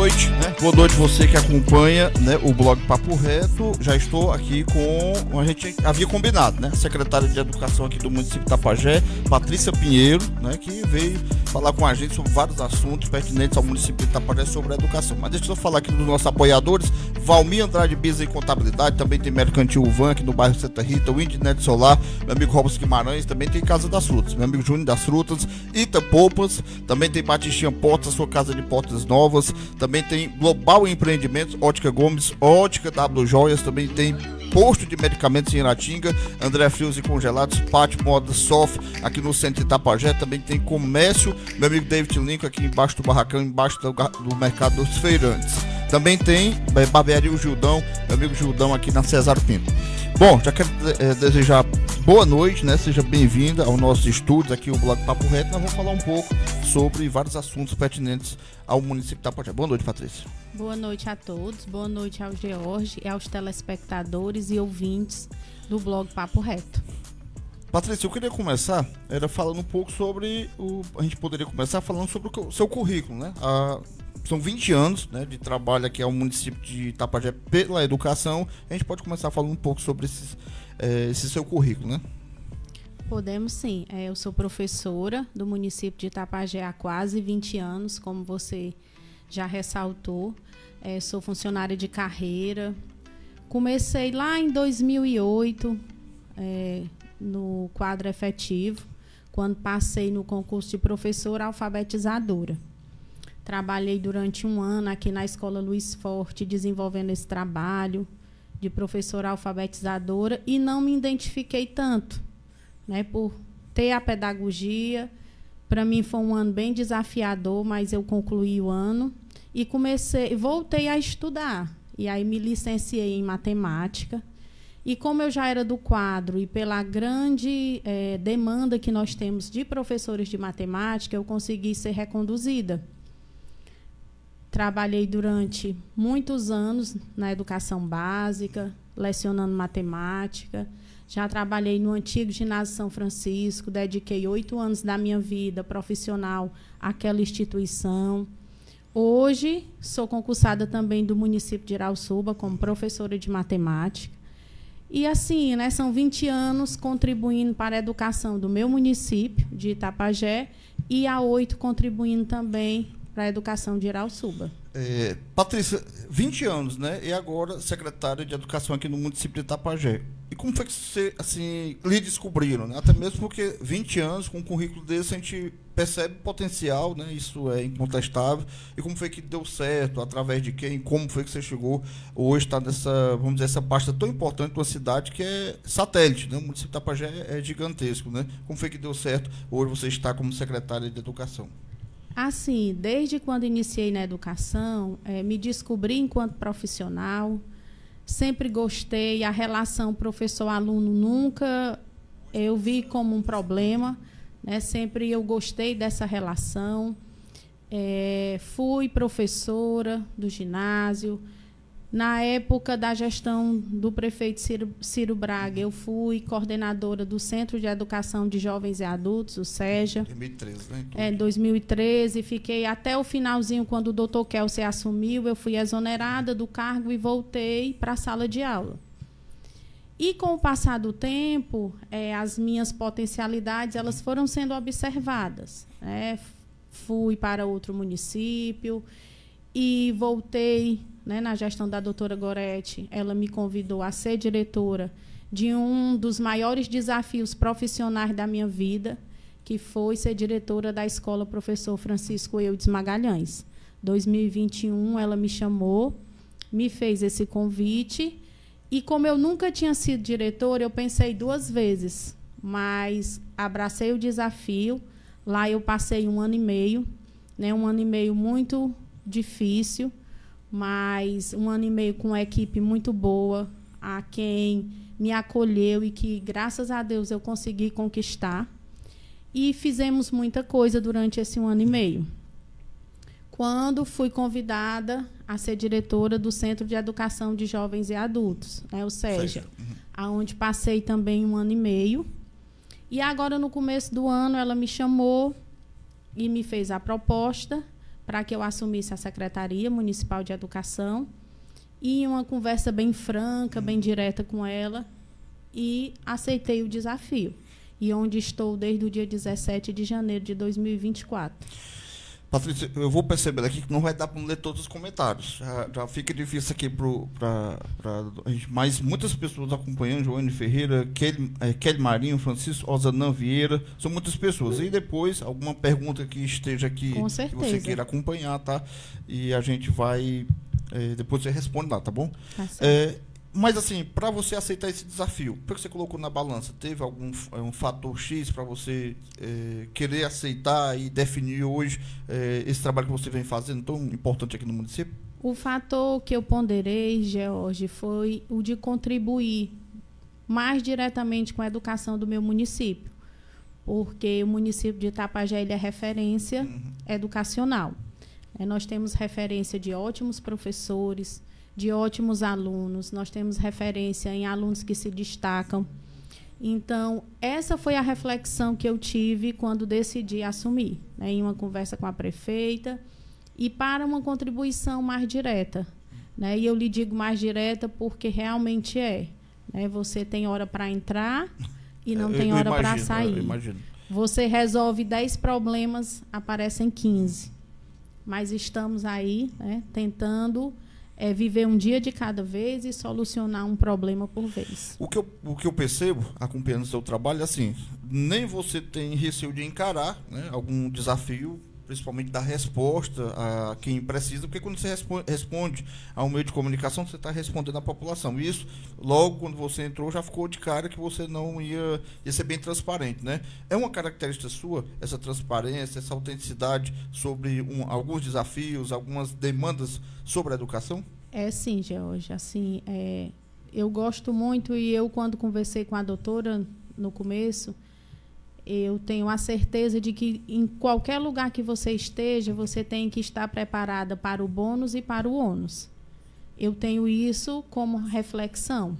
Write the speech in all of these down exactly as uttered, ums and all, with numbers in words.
noite, né? Boa noite você que acompanha, né, o blog Papo Reto. Já estou aqui com, a gente havia combinado, né? A secretária de Educação aqui do município de Tapajé, Patrícia Pinheiro, né, que veio falar com a gente sobre vários assuntos pertinentes ao município de Tapajé sobre a educação. Mas deixa eu falar aqui dos nossos apoiadores. Valmir Andrade Bisa em Contabilidade, também tem Mercantil Uvan aqui no bairro Santa Rita, o Indinet Solar, meu amigo Robson Guimarães, também tem Casa das Frutas, meu amigo Júnior das Frutas, Ita Poupas, também tem Batistinha Portas, sua casa de portas novas, também tem Global Empreendimentos, Ótica Gomes, Ótica W Joias, também tem posto de medicamentos em Iratinga, André Frios e Congelados, Pátio Moda Sof, aqui no centro de Itapajé, também tem comércio, meu amigo David Lincoln aqui embaixo do barracão, embaixo do, do mercado dos feirantes. Também tem é, Barbearia o Gildão, meu amigo Gildão aqui na Cesário Pinto. Bom, já quero é, desejar boa noite, né? Seja bem-vinda ao nosso estúdio aqui, o blog Papo Reto. Nós vamos falar um pouco sobre vários assuntos pertinentes ao município de Tapajé. Boa noite, Patrícia. Boa noite a todos, boa noite ao George e aos telespectadores e ouvintes do blog Papo Reto. Patrícia, eu queria começar, era falando um pouco sobre, o, a gente poderia começar falando sobre o seu currículo, né? A, são vinte anos, né, de trabalho aqui ao município de Itapajé pela educação. A gente pode começar falando um pouco sobre esses, é, esse seu currículo, né? Podemos sim. Eu sou professora do município de Itapajé há quase vinte anos, como você já ressaltou. É, sou funcionária de carreira. Comecei lá em dois mil e oito, é, no quadro efetivo, quando passei no concurso de professora alfabetizadora. Trabalhei durante um ano aqui na Escola Luiz Forte, desenvolvendo esse trabalho de professora alfabetizadora e não me identifiquei tanto, né, por ter a pedagogia. Para mim foi um ano bem desafiador, mas eu concluí o ano e comecei, voltei a estudar. E aí me licenciei em matemática. E como eu já era do quadro e pela grande eh, demanda que nós temos de professores de matemática, eu consegui ser reconduzida. Trabalhei durante muitos anos na educação básica, lecionando matemática. Já trabalhei no antigo Ginásio São Francisco, dediquei oito anos da minha vida profissional àquela instituição. Hoje, sou concursada também do município de Irauçuba como professora de matemática. E assim, né, são vinte anos contribuindo para a educação do meu município, de Itapajé, e há oito contribuindo também para a educação de Irauçuba. É, Patrícia, vinte anos, né? E agora secretária de Educação aqui no município de Itapajé. E como foi que você, assim, lhe descobriram, né? Até mesmo porque vinte anos, com um currículo desse, a gente percebe potencial, né? Isso é incontestável. E como foi que deu certo? Através de quem? Como foi que você chegou hoje está nessa, vamos dizer, essa pasta tão importante de uma cidade que é satélite, né? O município de Itapajé é gigantesco, né? Como foi que deu certo? Hoje você está como secretária de Educação. Assim, desde quando iniciei na educação, é, me descobri enquanto profissional, sempre gostei, a relação professor-aluno nunca eu vi como um problema, né? Sempre eu gostei dessa relação. É, fui professora do ginásio. Na época da gestão do prefeito Ciro, Ciro Braga, eu fui coordenadora do Centro de Educação de Jovens e Adultos, o SEJA. dois mil e treze, né? É, em dois mil e treze, fiquei até o finalzinho, quando o doutor Kelsey assumiu, eu fui exonerada do cargo e voltei para a sala de aula. E com o passar do tempo, é, as minhas potencialidades elas foram sendo observadas, né? Fui para outro município e voltei, né, na gestão da doutora Gorete. Ela me convidou a ser diretora de um dos maiores desafios profissionais da minha vida, que foi ser diretora da Escola Professor Francisco Eudes Magalhães. dois mil e vinte e um, ela me chamou, me fez esse convite, e como eu nunca tinha sido diretora, eu pensei duas vezes, mas abracei o desafio. Lá eu passei um ano e meio, né, um ano e meio muito difícil, mas um ano e meio com uma equipe muito boa, a quem me acolheu e que, graças a Deus, eu consegui conquistar. E fizemos muita coisa durante esse um ano e meio. Quando fui convidada a ser diretora do Centro de Educação de Jovens e Adultos, né, o SEJA, uhum. onde passei também um ano e meio. E agora, no começo do ano, ela me chamou e me fez a proposta para que eu assumisse a Secretaria Municipal de Educação, e em uma conversa bem franca, bem direta com ela, e aceitei o desafio. E onde estou desde o dia dezessete de janeiro de dois mil e vinte e quatro. Patrícia, eu vou perceber aqui que não vai dar para ler todos os comentários. Já, já fica difícil aqui para a gente, mas muitas pessoas acompanhando, Joane Ferreira, Kelly, é, Kelly Marinho, Francisco Osanã Vieira, são muitas pessoas. E depois, alguma pergunta que esteja aqui Com que certeza. você queira acompanhar, tá? E a gente vai, é, depois você responde lá, tá bom? Tá certo. É, mas assim, para você aceitar esse desafio, por que você colocou na balança? Teve algum um fator X para você é, querer aceitar e definir hoje é, esse trabalho que você vem fazendo tão importante aqui no município? O fator que eu ponderei, George, foi o de contribuir mais diretamente com a educação do meu município, porque o município de Itapajé ele é referência uhum. educacional. É, nós temos referência de ótimos professores, de ótimos alunos, nós temos referência em alunos que se destacam. Então, essa foi a reflexão que eu tive quando decidi assumir, né, em uma conversa com a prefeita, e para uma contribuição mais direta. Né, e eu lhe digo mais direta porque realmente é. Né, você tem hora para entrar e não eu, tem hora para sair. Você resolve dez problemas, aparecem quinze. Mas estamos aí, né, tentando... É viver um dia de cada vez e solucionar um problema por vez. O que eu, o que eu percebo, acompanhando o seu trabalho, é assim, nem você tem receio de encarar, né, algum desafio, principalmente dar resposta a quem precisa, porque quando você responde, responde a um meio de comunicação, você está respondendo à população. E isso, logo quando você entrou, já ficou de cara que você não ia, ia ser bem transparente. Né? É uma característica sua, essa transparência, essa autenticidade sobre um, alguns desafios, algumas demandas sobre a educação? É sim, George. Assim, é, eu gosto muito e eu, quando conversei com a doutora no começo, eu tenho a certeza de que em qualquer lugar que você esteja, você tem que estar preparada para o bônus e para o ônus. Eu tenho isso como reflexão.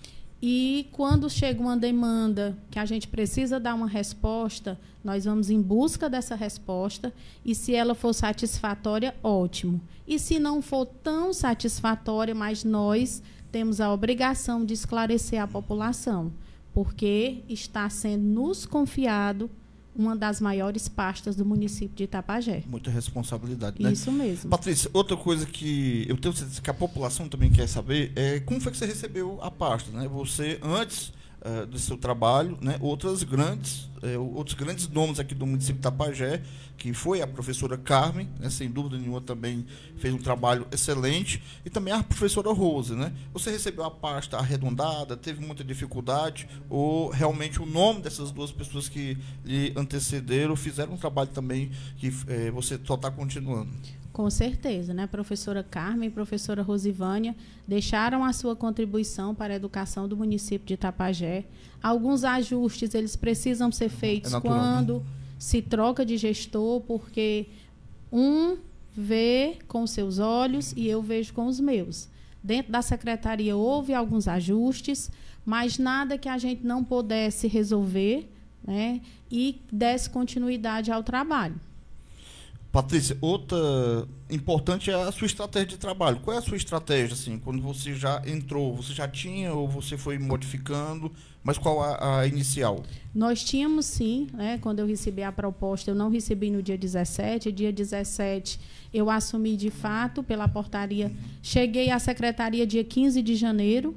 E quando chega uma demanda que a gente precisa dar uma resposta, nós vamos em busca dessa resposta, e se ela for satisfatória, ótimo. E se não for tão satisfatória, mas nós temos a obrigação de esclarecer a população, porque está sendo nos confiado uma das maiores pastas do município de Itapajé. Muita responsabilidade, né? Isso mesmo. Patrícia, outra coisa que eu tenho certeza que a população também quer saber é como foi que você recebeu a pasta, né? Você, antes uh, do seu trabalho, né, outras grandes, uh, outros grandes nomes aqui do município de Itapajé, que foi a professora Carmen, né, sem dúvida nenhuma também fez um trabalho excelente, e também a professora Rose, né? Você recebeu a pasta arredondada, teve muita dificuldade, ou realmente o nome dessas duas pessoas que lhe antecederam fizeram um trabalho também que eh, você só está continuando? Com certeza, né? A professora Carmen e a professora Rosivânia deixaram a sua contribuição para a educação do município de Itapajé. Alguns ajustes, eles precisam ser feitos é quando se troca de gestor, porque um vê com seus olhos e eu vejo com os meus. Dentro da secretaria houve alguns ajustes, mas nada que a gente não pudesse resolver, né, e desse continuidade ao trabalho. Patrícia, outra importante é a sua estratégia de trabalho. Qual é a sua estratégia, assim, quando você já entrou? Você já tinha ou você foi modificando? Mas qual a, a inicial? Nós tínhamos sim, né? Quando eu recebi a proposta, eu não recebi no dia dezessete. Dia dezessete eu assumi de fato pela portaria. Uhum. Cheguei à secretaria dia quinze de janeiro.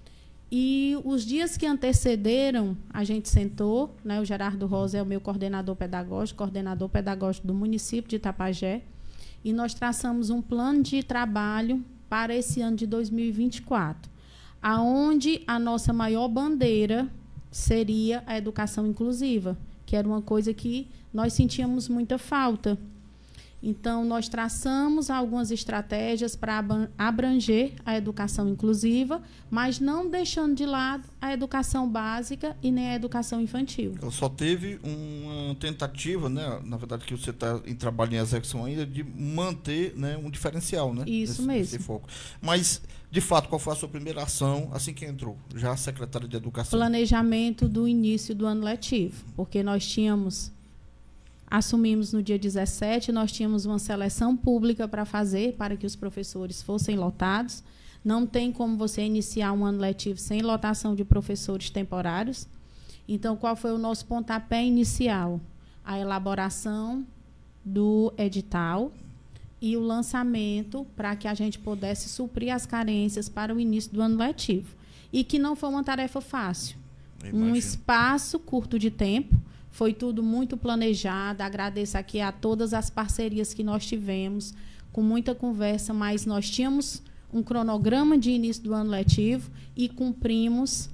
E os dias que antecederam, a gente sentou, né, o Gerardo Rosa é o meu coordenador pedagógico, coordenador pedagógico do município de Itapajé, e nós traçamos um plano de trabalho para esse ano de dois mil e vinte e quatro, aonde a nossa maior bandeira seria a educação inclusiva, que era uma coisa que nós sentíamos muita falta. Então, nós traçamos algumas estratégias para abranger a educação inclusiva, mas não deixando de lado a educação básica e nem a educação infantil. Ela só teve uma tentativa, né, na verdade, que você está em trabalho em execução ainda, de manter, né, um diferencial, né? Isso desse, mesmo. Desse foco. Mas, de fato, qual foi a sua primeira ação assim que entrou? Já secretária de Educação? Planejamento do início do ano letivo, porque nós tínhamos assumimos no dia dezessete, nós tínhamos uma seleção pública para fazer, para que os professores fossem lotados. Não tem como você iniciar um ano letivo sem lotação de professores temporários. Então, qual foi o nosso pontapé inicial? A elaboração do edital e o lançamento para que a gente pudesse suprir as carências para o início do ano letivo. E que não foi uma tarefa fácil. Um espaço curto de tempo, foi tudo muito planejado. Agradeço aqui a todas as parcerias que nós tivemos, com muita conversa, mas nós tínhamos um cronograma de início do ano letivo e cumprimos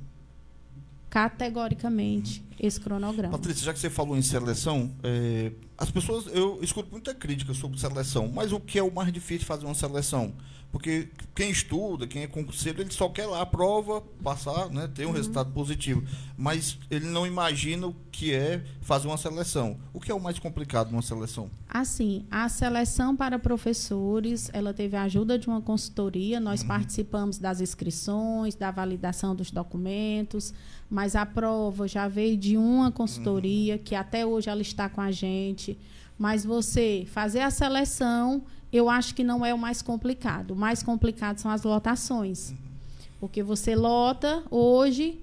categoricamente esse cronograma. Patrícia, já que você falou em seleção, é, as pessoas, eu escuto muita crítica sobre seleção, mas o que é o mais difícil de fazer uma seleção? Porque quem estuda, quem é concurseiro, ele só quer lá a prova, passar, né, ter um uhum. resultado positivo. Mas ele não imagina o que é fazer uma seleção. O que é o mais complicado numa seleção? Assim, a seleção para professores, ela teve a ajuda de uma consultoria, nós uhum. participamos das inscrições, da validação dos documentos, mas a prova já veio de uma consultoria, uhum. que até hoje ela está com a gente. Mas você fazer a seleção, eu acho que não é o mais complicado. O mais complicado são as lotações. Porque você lota hoje,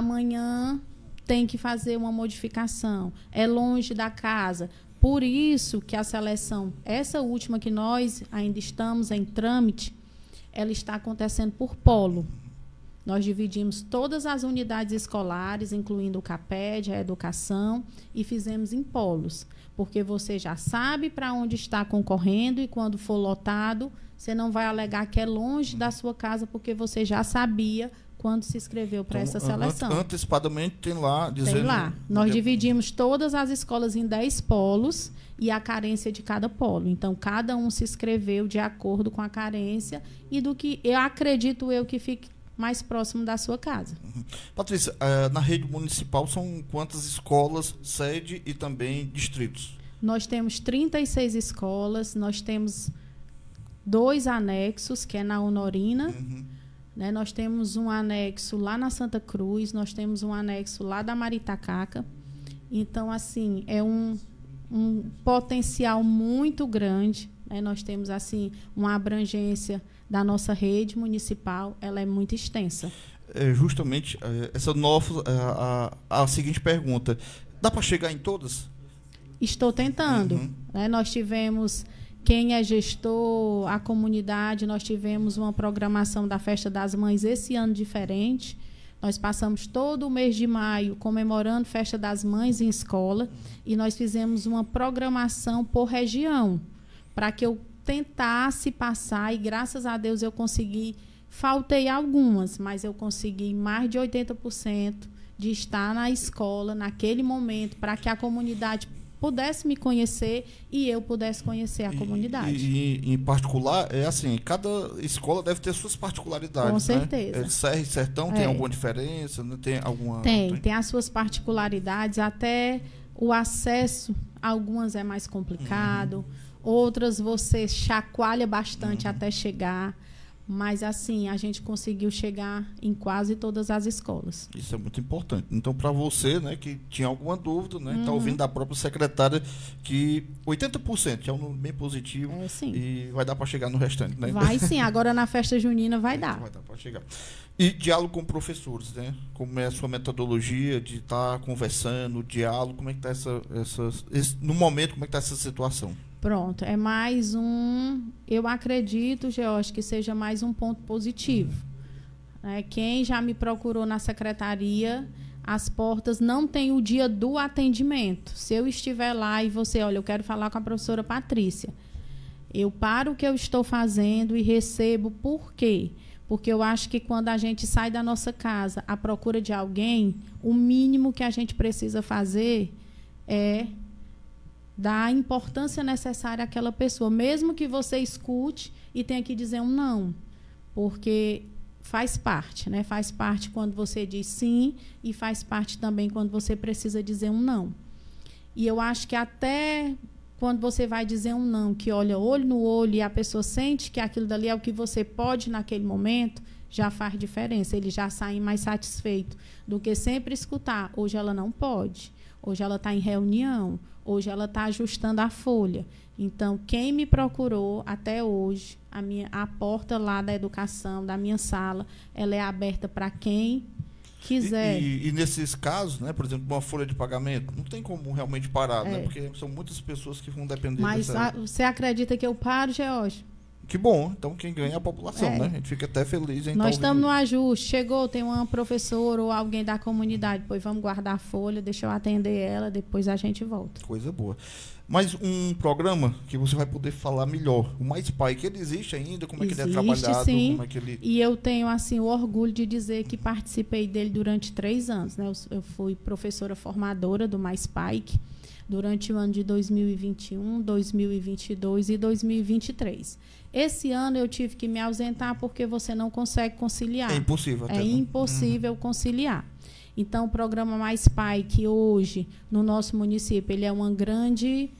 amanhã tem que fazer uma modificação. É longe da casa. Por isso que a seleção, essa última que nós ainda estamos em trâmite, ela está acontecendo por polo. Nós dividimos todas as unidades escolares, incluindo o CAPED, a educação, e fizemos em polos. Porque você já sabe para onde está concorrendo e, quando for lotado, você não vai alegar que é longe da sua casa, porque você já sabia quando se inscreveu para então, essa seleção. Antecipadamente tem lá dizendo... Tem lá. Nós dividimos todas as escolas em dez polos e a carência de cada polo. Então, cada um se inscreveu de acordo com a carência e do que eu acredito eu que fique mais próximo da sua casa. Uhum. Patrícia, uh, na rede municipal são quantas escolas, sede e também distritos? Nós temos trinta e seis escolas, nós temos dois anexos, que é na Honorina, uhum. né? Nós temos um anexo lá na Santa Cruz, nós temos um anexo lá da Maritacaca. Então, assim, é um, um potencial muito grande, né? Nós temos, assim, uma abrangência da nossa rede municipal, ela é muito extensa. É justamente é, essa nova, a, a, a seguinte pergunta, dá para chegar em todas? Estou tentando. Uhum. Né? Nós tivemos, quem é gestor, a comunidade, nós tivemos uma programação da Festa das Mães esse ano diferente. Nós passamos todo o mês de maio comemorando Festa das Mães em escola e nós fizemos uma programação por região, para que eu tentasse passar, e graças a Deus eu consegui, faltei algumas, mas eu consegui mais de oitenta por cento de estar na escola naquele momento, para que a comunidade pudesse me conhecer e eu pudesse conhecer a e, comunidade. E, e, em particular, é assim, cada escola deve ter suas particularidades. Com certeza. Né? Serra e Sertão é. Tem alguma diferença? Não tem alguma? Tem, tem, tem as suas particularidades, até o acesso, algumas é mais complicado, uhum. outras você chacoalha bastante uhum. até chegar. Mas, assim, a gente conseguiu chegar em quase todas as escolas. Isso é muito importante. Então, para você, né, que tinha alguma dúvida, né, está uhum. ouvindo da própria secretária, que oitenta por cento é um número bem positivo. É, sim. E vai dar para chegar no restante, né? Vai sim, agora na festa junina vai dar. Vai dar para chegar. E diálogo com professores, né? Como é a sua metodologia de estar tá conversando, diálogo, como é que está essa, essa, esse, no momento, como é que está essa situação? Pronto, é mais um, eu acredito, George, que seja mais um ponto positivo. É, quem já me procurou na secretaria, as portas não têm o dia do atendimento. Se eu estiver lá e você, olha, eu quero falar com a professora Patrícia, eu paro o que eu estou fazendo e recebo. Por quê? Porque eu acho que quando a gente sai da nossa casa à procura de alguém, o mínimo que a gente precisa fazer é dar a importância necessária àquela pessoa, mesmo que você escute e tenha que dizer um não, porque faz parte, né? Faz parte quando você diz sim e faz parte também quando você precisa dizer um não. E eu acho que até quando você vai dizer um não, que olha olho no olho e a pessoa sente que aquilo dali é o que você pode naquele momento, já faz diferença. Eles já saem mais satisfeitos do que sempre escutar. Hoje ela não pode. hoje ela está em reunião, hoje ela está ajustando a folha. Então, quem me procurou até hoje, a, minha, a porta lá da educação, da minha sala, ela é aberta para quem quiser. E, e, e nesses casos, né, por exemplo, uma folha de pagamento, não tem como realmente parar, é. né? Porque são muitas pessoas que vão depender Mas dessa... a, você acredita que eu paro, George? Que bom, então quem ganha é a população, é. né? A gente fica até feliz em Nós estamos no ajuste, chegou, tem uma professora ou alguém da comunidade, pois vamos guardar a folha, deixa eu atender ela, depois a gente volta. Coisa boa. Mas um programa que você vai poder falar melhor, o Mais Pai, que ele existe ainda, como existe, é que ele é trabalhado, sim. como é que ele... E eu tenho, assim, o orgulho de dizer que participei dele durante três anos, né? Eu, eu fui professora formadora do Mais Pai durante o ano de dois mil e vinte e um, dois mil e vinte e dois e dois mil e vinte e três. Esse ano eu tive que me ausentar porque você não consegue conciliar. É impossível. Até, é né? impossível uhum. conciliar. Então, o programa Mais Pai, que hoje, no nosso município, ele é uma grande...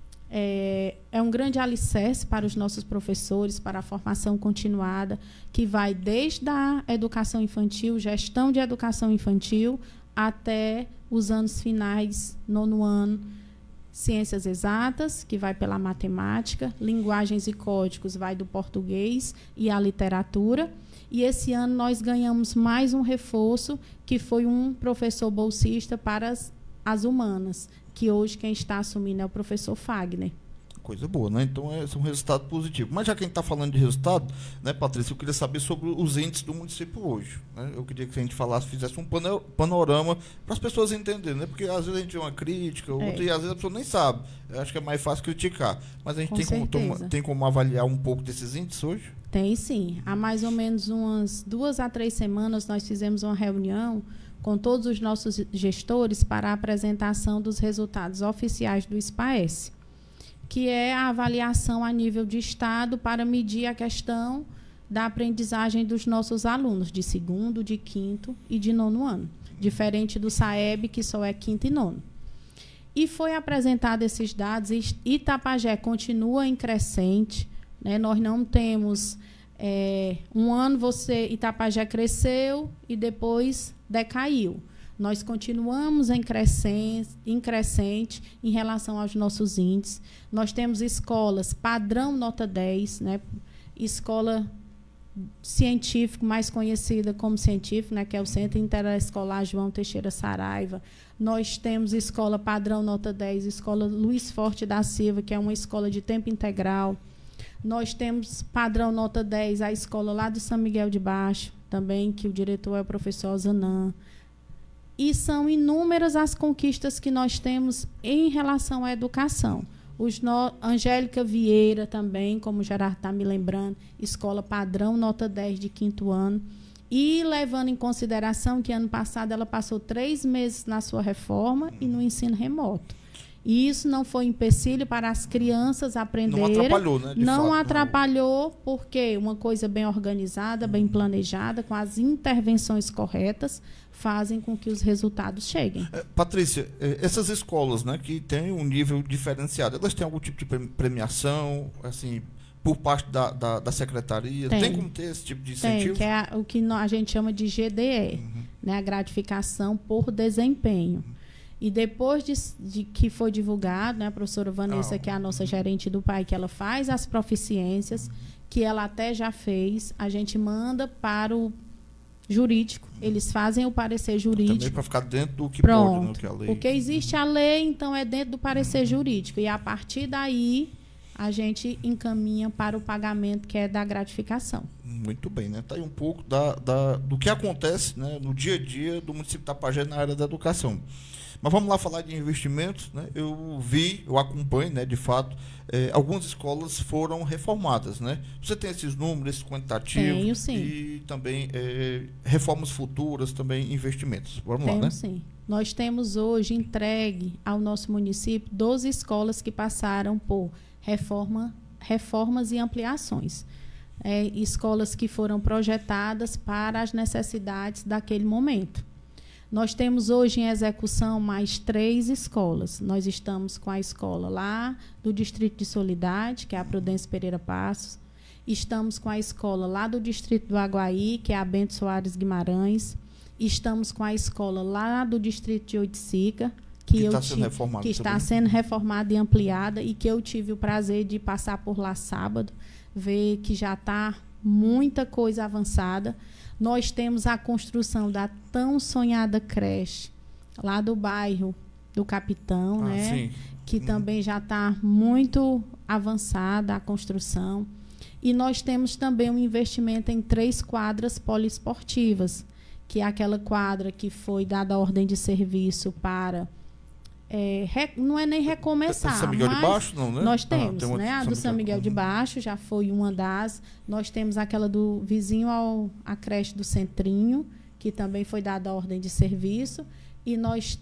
É, é um grande alicerce para os nossos professores, para a formação continuada, que vai desde a educação infantil, gestão de educação infantil, até os anos finais, nono ano, ciências exatas, que vai pela matemática, linguagens e códigos, vai do português e a literatura. E esse ano nós ganhamos mais um reforço, que foi um professor bolsista para as, as humanas, que hoje quem está assumindo é o professor Fagner. Coisa boa, né? Então é, é um resultado positivo. Mas já que a gente está falando de resultado, né, Patrícia, eu queria saber sobre os índices do município hoje. Né? Eu queria que a gente falasse, fizesse um panorama para as pessoas entenderem, né? Porque às vezes a gente vê uma crítica, é. outra, e às vezes a pessoa nem sabe. Eu acho que é mais fácil criticar. Mas a gente tem como, toma, tem como avaliar um pouco desses índices hoje? Tem sim. Há mais ou menos umas duas a três semanas nós fizemos uma reunião com todos os nossos gestores para a apresentação dos resultados oficiais do SPAES, que é a avaliação a nível de Estado para medir a questão da aprendizagem dos nossos alunos, de segundo, de quinto e de nono ano, diferente do SAEB, que só é quinto e nono. E foi apresentado esses dados, e Itapajé continua em crescente, né? Nós não temos... É, um ano você Itapajé cresceu e depois decaiu. Nós continuamos em crescente, em crescente em relação aos nossos índices. Nós temos escolas padrão nota dez, né? Escola científico, mais conhecida como científico, né? Que é o Centro Interescolar João Teixeira Saraiva. Nós temos escola padrão nota dez, escola Luiz Forte da Silva, que é uma escola de tempo integral. Nós temos padrão nota dez, a escola lá do São Miguel de Baixo, também, que o diretor é o professor Zanã. E são inúmeras as conquistas que nós temos em relação à educação. Os no... Angélica Vieira também, como o Gerardo está me lembrando, escola padrão nota dez de quinto ano. E levando em consideração que ano passado ela passou três meses na sua reforma e no ensino remoto. E isso não foi empecilho para as crianças aprenderem. Não atrapalhou, né? De não fato, atrapalhou, não. Porque uma coisa bem organizada, bem planejada, com as intervenções corretas, fazem com que os resultados cheguem. É, Patrícia, essas escolas, né, que têm um nível diferenciado, elas têm algum tipo de premiação, assim, por parte da, da, da secretaria? Tem. Tem como ter esse tipo de incentivo? Tem, que é a, o que a gente chama de G D E, uhum. né, a gratificação por desempenho. Uhum. E depois de, de que foi divulgado, né, a professora Vanessa, oh. que é a nossa gerente do P A I, que ela faz as proficiências, que ela até já fez, a gente manda para o jurídico, eles fazem o parecer jurídico. Também para ficar dentro do que Pronto, pode, né, que é a lei. Porque existe a lei, então é dentro do parecer uhum. jurídico. E a partir daí, a gente encaminha para o pagamento, que é da gratificação. Muito bem, né? Está aí um pouco da, da, do que acontece, né, no dia a dia do município de Itapajé na área da educação. Mas vamos lá falar de investimentos, né? Eu vi, eu acompanho, né, de fato, eh, algumas escolas foram reformadas, né? Você tem esses números, esse quantitativo? Tenho, sim. E também eh, reformas futuras, também investimentos. Vamos Tenho, lá, né? Sim. Nós temos hoje entregue ao nosso município doze escolas que passaram por reforma, reformas e ampliações. É, escolas que foram projetadas para as necessidades daquele momento. Nós temos hoje em execução mais três escolas. Nós estamos com a escola lá do Distrito de Soledade, que é a Prudêncio Pereira Passos. Estamos com a escola lá do Distrito do Aguaí, que é a Bento Soares Guimarães. Estamos com a escola lá do Distrito de Oiticica, que, que eu está sendo ti- reformada que está também. sendo reformada e ampliada e que eu tive o prazer de passar por lá sábado, ver que já está muita coisa avançada. Nós temos a construção da tão sonhada creche lá do bairro do Capitão, Ah, né? sim. Que Hum. também já está muito avançada a construção. E nós temos também um investimento em três quadras poliesportivas, que é aquela quadra que foi dada a ordem de serviço para... é, re- não é nem recomeçar, São Miguel mas de Baixo, não, né? nós Ah, temos, tem outra né? A do São Miguel de Uhum. Baixo já foi uma das. Nós temos aquela do vizinho ao à creche do Centrinho, que também foi dada a ordem de serviço. E nós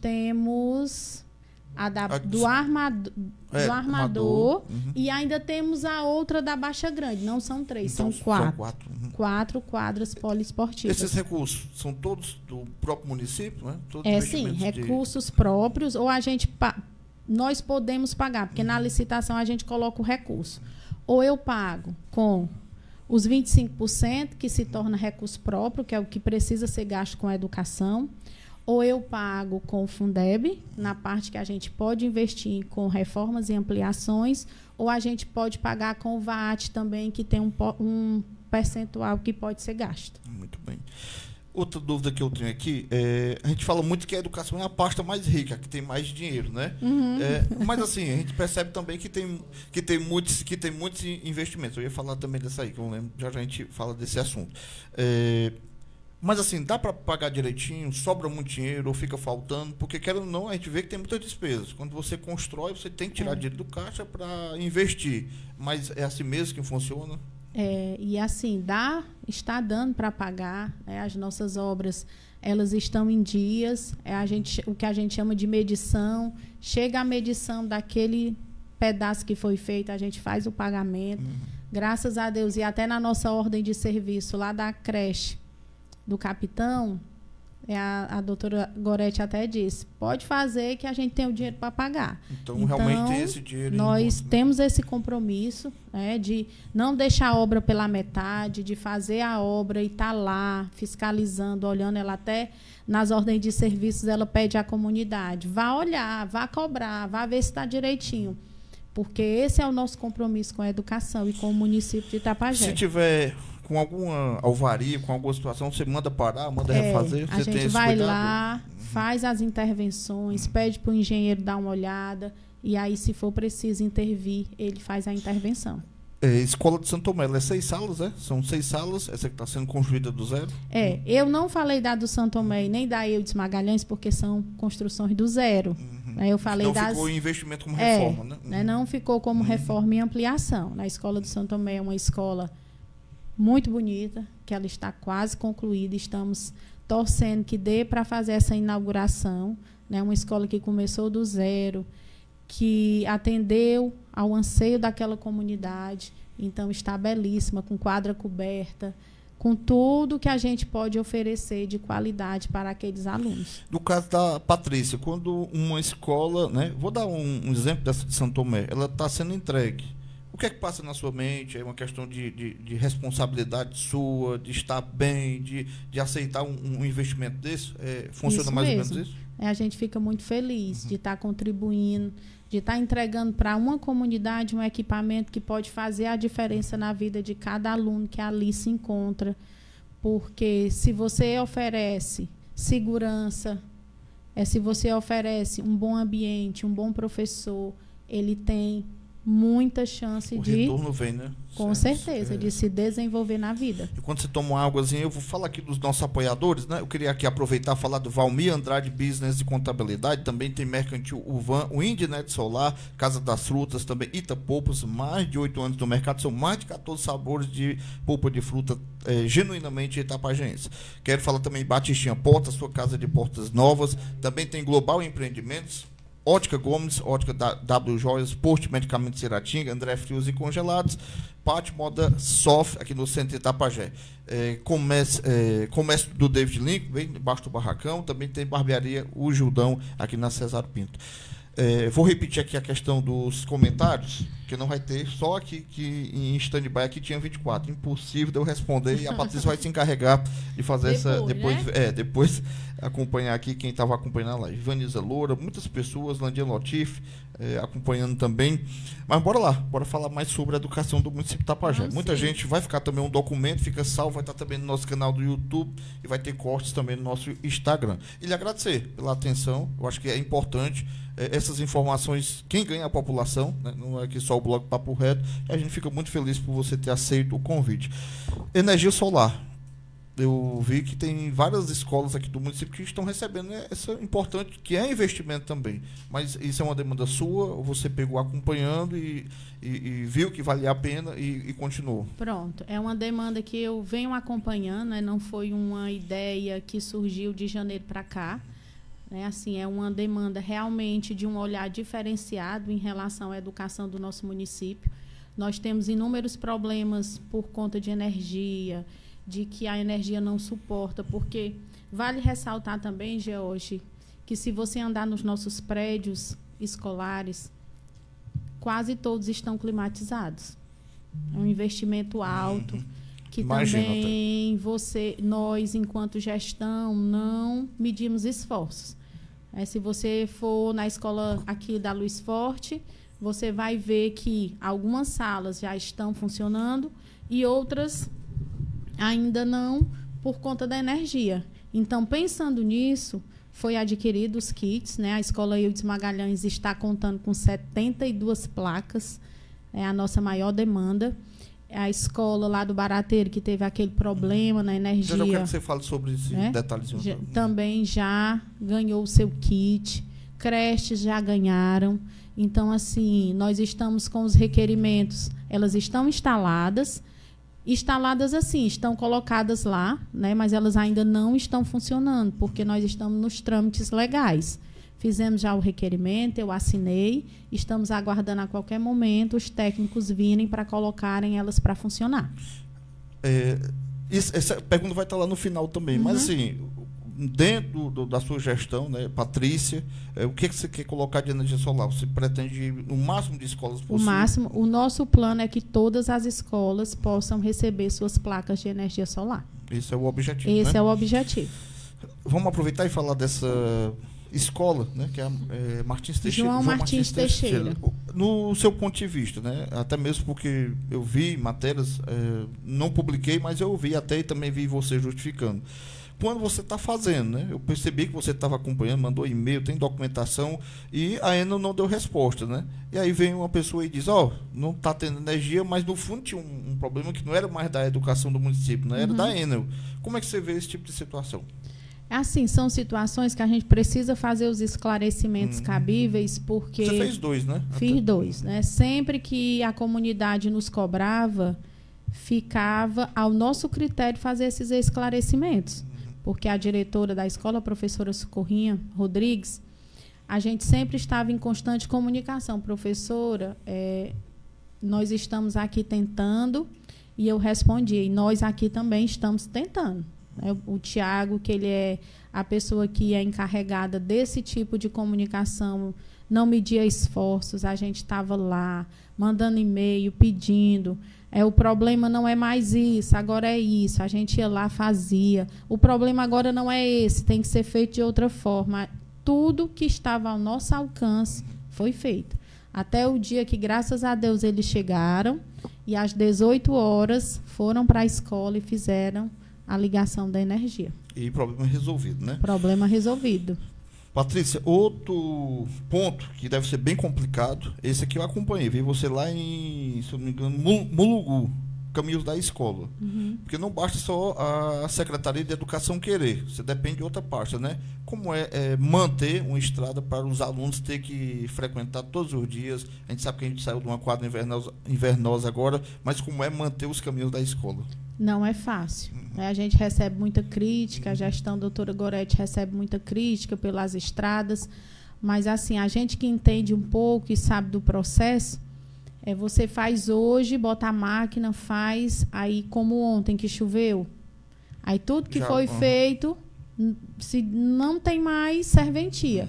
temos a da, A- do, armado, É, do armador. Uhum. E ainda temos a outra da Baixa Grande. Não são três, Então, são quatro. São quatro. Uhum. Quatro quadras poliesportivas. Esses recursos são todos do próprio município, né? Todos É sim, investimentos de- recursos próprios, ou a gente pa- nós podemos pagar, porque na licitação a gente coloca o recurso. Ou eu pago com os vinte e cinco por cento, que se torna recurso próprio, que é o que precisa ser gasto com a educação, ou eu pago com o Fundeb, na parte que a gente pode investir com reformas e ampliações, ou a gente pode pagar com o V A A T também, que tem um, po- um percentual que pode ser gasto. Muito bem. Outra dúvida que eu tenho aqui, é, a gente fala muito que a educação é a pasta mais rica, que tem mais dinheiro, né? Uhum. É, mas assim, a gente percebe também que tem, que tem, muitos, que tem muitos investimentos. Eu ia falar também dessa aí, que eu lembro, já, já a gente fala desse assunto. É, mas assim, dá para pagar direitinho, sobra muito dinheiro ou fica faltando, porque querendo ou não, a gente vê que tem muitas despesas. Quando você constrói, você tem que tirar É. dinheiro do caixa para investir. Mas é assim mesmo que funciona? É, e assim, dá, está dando para pagar, né? As nossas obras, elas estão em dias, é a gente, o que a gente chama de medição, chega a medição daquele pedaço que foi feito, a gente faz o pagamento, Uhum. graças a Deus, e até na nossa ordem de serviço lá da creche do Capitão, é a, a doutora Gorete até disse, pode fazer que a gente tem o dinheiro para pagar. Então, Então, realmente tem esse dinheiro. em Nós conta, né? temos esse compromisso, né, de não deixar a obra pela metade, de fazer a obra e estar lá fiscalizando, olhando. Ela até nas ordens de serviços ela pede à comunidade, vá olhar, vá cobrar, vá ver se está direitinho, porque esse é o nosso compromisso com a educação e com o município de Itapajé. Se tiver com alguma alvaria, com alguma situação, você manda parar, manda É, refazer? a Você tem gente esse vai cuidado? lá, faz as intervenções, pede para o engenheiro dar uma olhada, e aí, se for preciso intervir, ele faz a intervenção. É, Escola de Santo Tomé, ela é seis salas, é? São seis salas, essa que está sendo construída do zero? É, eu não falei da do Santo Tomé e nem da Eudes Magalhães, porque são construções do zero. Uhum. Né? Eu falei Não das... ficou em investimento como É, reforma, né? né? Não ficou como Uhum. reforma e ampliação. Na Escola do Santo Tomé é uma escola muito bonita, que ela está quase concluída. Estamos torcendo que dê para fazer essa inauguração. Né? Uma escola que começou do zero, que atendeu ao anseio daquela comunidade. Então, está belíssima, com quadra coberta, com tudo que a gente pode oferecer de qualidade para aqueles alunos. No caso da Patrícia, quando uma escola, né? Vou dar um, um exemplo dessa de Santo Tomé, ela está sendo entregue. O que é que passa na sua mente? É uma questão de, de, de responsabilidade sua, de estar bem, de, de aceitar um, um investimento desse? É, funciona Isso mais mesmo. ou menos isso? É, a gente fica muito feliz de estar contribuindo, de estar entregando para uma comunidade um equipamento que pode fazer a diferença na vida de cada aluno que ali se encontra. Porque se você oferece segurança, é, se você oferece um bom ambiente, um bom professor, ele tem muita chance O de, retorno vem, né? com Certo, certeza, é. de se desenvolver na vida. E quando você toma uma águazinha, eu vou falar aqui dos nossos apoiadores, né? Eu queria aqui aproveitar e falar do Valmir Andrade Business e Contabilidade, também tem Mercantil Uvan, o Indinet Solar, Casa das Frutas, também Ita Polpas, mais de oito anos no mercado, são mais de quatorze sabores de polpa de fruta é, genuinamente itapajense. Quero falar também Batistinha Portas, sua casa de portas novas, também tem Global Empreendimentos, Ótica Gomes, Ótica da W Joias, Posto Medicamentos Iratinga, André Frios e Congelados, Pátio Moda Soft, aqui no centro de Itapajé. É, comércio, é, comércio do David Link, bem debaixo do barracão, também tem barbearia O Gildão, aqui na Cesar Pinto. É, vou repetir aqui a questão dos comentários, que não vai ter, só aqui que em stand-by aqui tinha vinte e quatro. Impossível de eu responder e a Patrícia vai se encarregar de fazer depois, essa. Depois, né? é, depois acompanhar aqui quem estava acompanhando a live. Vanisa Loura, muitas pessoas, Landia Lotif, é, acompanhando também. Mas bora lá, bora falar mais sobre a educação do município de Tapajé. Ah, Muita sim. gente vai ficar também um documento, fica salvo, vai estar também no nosso canal do YouTube e vai ter cortes também no nosso Instagram. E lhe agradecer pela atenção, eu acho que é importante é, essas informações, quem ganha é a população, né? Não é aqui só o blog Papo Reto, e a gente fica muito feliz por você ter aceito o convite. Energia solar. Eu vi que tem várias escolas aqui do município que estão recebendo essa importante, que é investimento também. Mas isso é uma demanda sua, ou você pegou acompanhando e, e, e viu que valia a pena e, e continuou? Pronto, é uma demanda que eu venho acompanhando, né? Não foi uma ideia que surgiu de janeiro para cá. Né? Assim, é uma demanda realmente de um olhar diferenciado em relação à educação do nosso município. Nós temos inúmeros problemas por conta de energia, de que a energia não suporta, porque vale ressaltar também, George, que se você andar nos nossos prédios escolares, quase todos estão climatizados. É um investimento alto, uhum. que Imagina, também você, nós, enquanto gestão, não medimos esforços. É, se você for na escola aqui da Luiz Forte, você vai ver que algumas salas já estão funcionando e outras ainda não, por conta da energia. Então, pensando nisso, foi adquirido os kits, né? A Escola Eudes Magalhães está contando com setenta e duas placas, é a nossa maior demanda. A escola lá do Barateiro, que teve aquele problema na energia. Eu quero que você fale sobre esse né? detalhezinho. Já, também já ganhou o seu kit. Creches já ganharam. Então, assim, nós estamos com os requerimentos. Elas estão instaladas. Instaladas assim, estão colocadas lá, né, mas elas ainda não estão funcionando, porque nós estamos nos trâmites legais. Fizemos já o requerimento, eu assinei, estamos aguardando a qualquer momento os técnicos virem para colocarem elas para funcionar. É, isso, essa pergunta vai estar lá no final também, uhum. mas assim, dentro do, da sua gestão, né, Patrícia, é, o que, que você quer colocar de energia solar? Você pretende ir no máximo de escolas possível? O máximo. O nosso plano é que todas as escolas possam receber suas placas de energia solar. Esse é o objetivo, Esse né? é o objetivo. Vamos aproveitar e falar dessa escola, né, que é, é Martins Teixeira. João, João Martins, Martins Teixeira. Teixeira. No seu ponto de vista, né, até mesmo porque eu vi matérias, é, não publiquei, mas eu vi até e também vi você justificando. Quando você está fazendo, né? Eu percebi que você estava acompanhando, mandou e-mail, tem documentação e a Enel não deu resposta, né? E aí vem uma pessoa e diz, ó, oh, não está tendo energia, mas no fundo tinha um, um problema que não era mais da educação do município, né? Era uhum. da Enel. Como é que você vê esse tipo de situação? Assim, são situações que a gente precisa fazer os esclarecimentos hum. cabíveis, porque... Você fez dois, né? Fiz Até... dois, né? Sempre que a comunidade nos cobrava, ficava ao nosso critério fazer esses esclarecimentos. Porque a diretora da escola, a professora Socorrinha Rodrigues, a gente sempre estava em constante comunicação. Professora, é, nós estamos aqui tentando, e eu respondi, e nós aqui também estamos tentando. Né? O, o Tiago, que ele é a pessoa que é encarregada desse tipo de comunicação, não media esforços, a gente estava lá, mandando e-mail, pedindo... É, o problema não é mais isso, agora é isso. A gente ia lá, fazia. O problema agora não é esse, tem que ser feito de outra forma. Tudo que estava ao nosso alcance foi feito. Até o dia que, graças a Deus, eles chegaram e às dezoito horas foram para a escola e fizeram a ligação da energia. E problema resolvido, né? Problema resolvido. Patrícia, outro ponto que deve ser bem complicado, esse aqui eu acompanhei, vi você lá em, se eu não me engano, Mulugu, Caminhos da Escola. Uhum. Porque não basta só a Secretaria de Educação querer, você depende de outra parte, né? Como é, é manter uma estrada para os alunos ter que frequentar todos os dias? A gente sabe que a gente saiu de uma quadra invernosa, invernosa agora, mas como é manter os caminhos da escola? Não é fácil. Né? A gente recebe muita crítica, a gestão da doutora Gorete recebe muita crítica pelas estradas, mas assim, a gente que entende um pouco e sabe do processo, é, você faz hoje, bota a máquina, faz, aí como ontem que choveu, aí tudo que Já, foi uhum. feito, se não tem mais serventia. Uhum.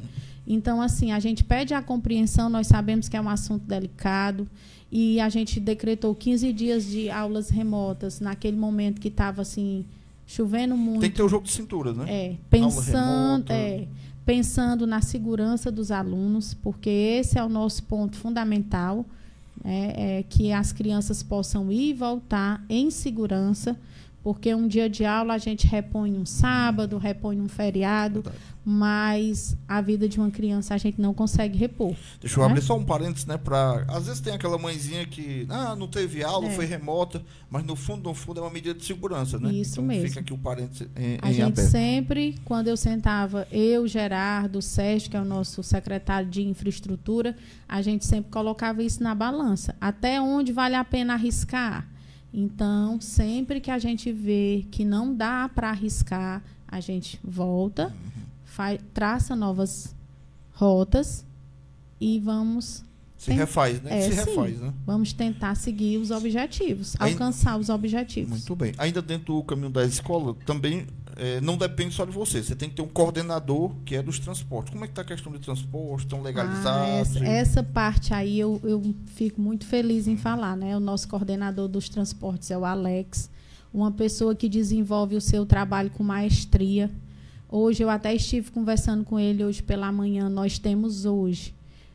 Então, assim, a gente pede a compreensão, nós sabemos que é um assunto delicado, e a gente decretou quinze dias de aulas remotas, naquele momento que estava, assim, chovendo muito. Tem que ter o jogo de cintura, né? É, pensando, é, pensando na segurança dos alunos, porque esse é o nosso ponto fundamental, é, é que as crianças possam ir e voltar em segurança, porque um dia de aula a gente repõe um sábado, repõe um feriado, verdade, mas a vida de uma criança a gente não consegue repor. Deixa eu, né, abrir só um parênteses, né? Pra, às vezes tem aquela mãezinha que ah, não teve aula, é, foi remota, mas no fundo, no fundo é uma medida de segurança, né? Isso então, mesmo. Fica aqui o parênteses em, a em gente aberto. Sempre, quando eu sentava, eu, Gerardo, o Sérgio, que é o nosso secretário de infraestrutura, a gente sempre colocava isso na balança. Até onde vale a pena arriscar? Então, sempre que a gente vê que não dá para arriscar, a gente volta, uhum, faz, traça novas rotas e vamos... Se refaz, né? É, Se sim, refaz, né? Vamos tentar seguir os objetivos, Ainda, alcançar os objetivos. Muito bem. Ainda dentro do caminho da escola, também é, não depende só de você. Você tem que ter um coordenador que é dos transportes. Como é que está a questão de transporte? Estão legalizados? Ah, essa, essa parte aí eu, eu fico muito feliz em falar, né? O nosso coordenador dos transportes é o Alex, uma pessoa que desenvolve o seu trabalho com maestria. Hoje, eu até estive conversando com ele hoje pela manhã. Nós temos hoje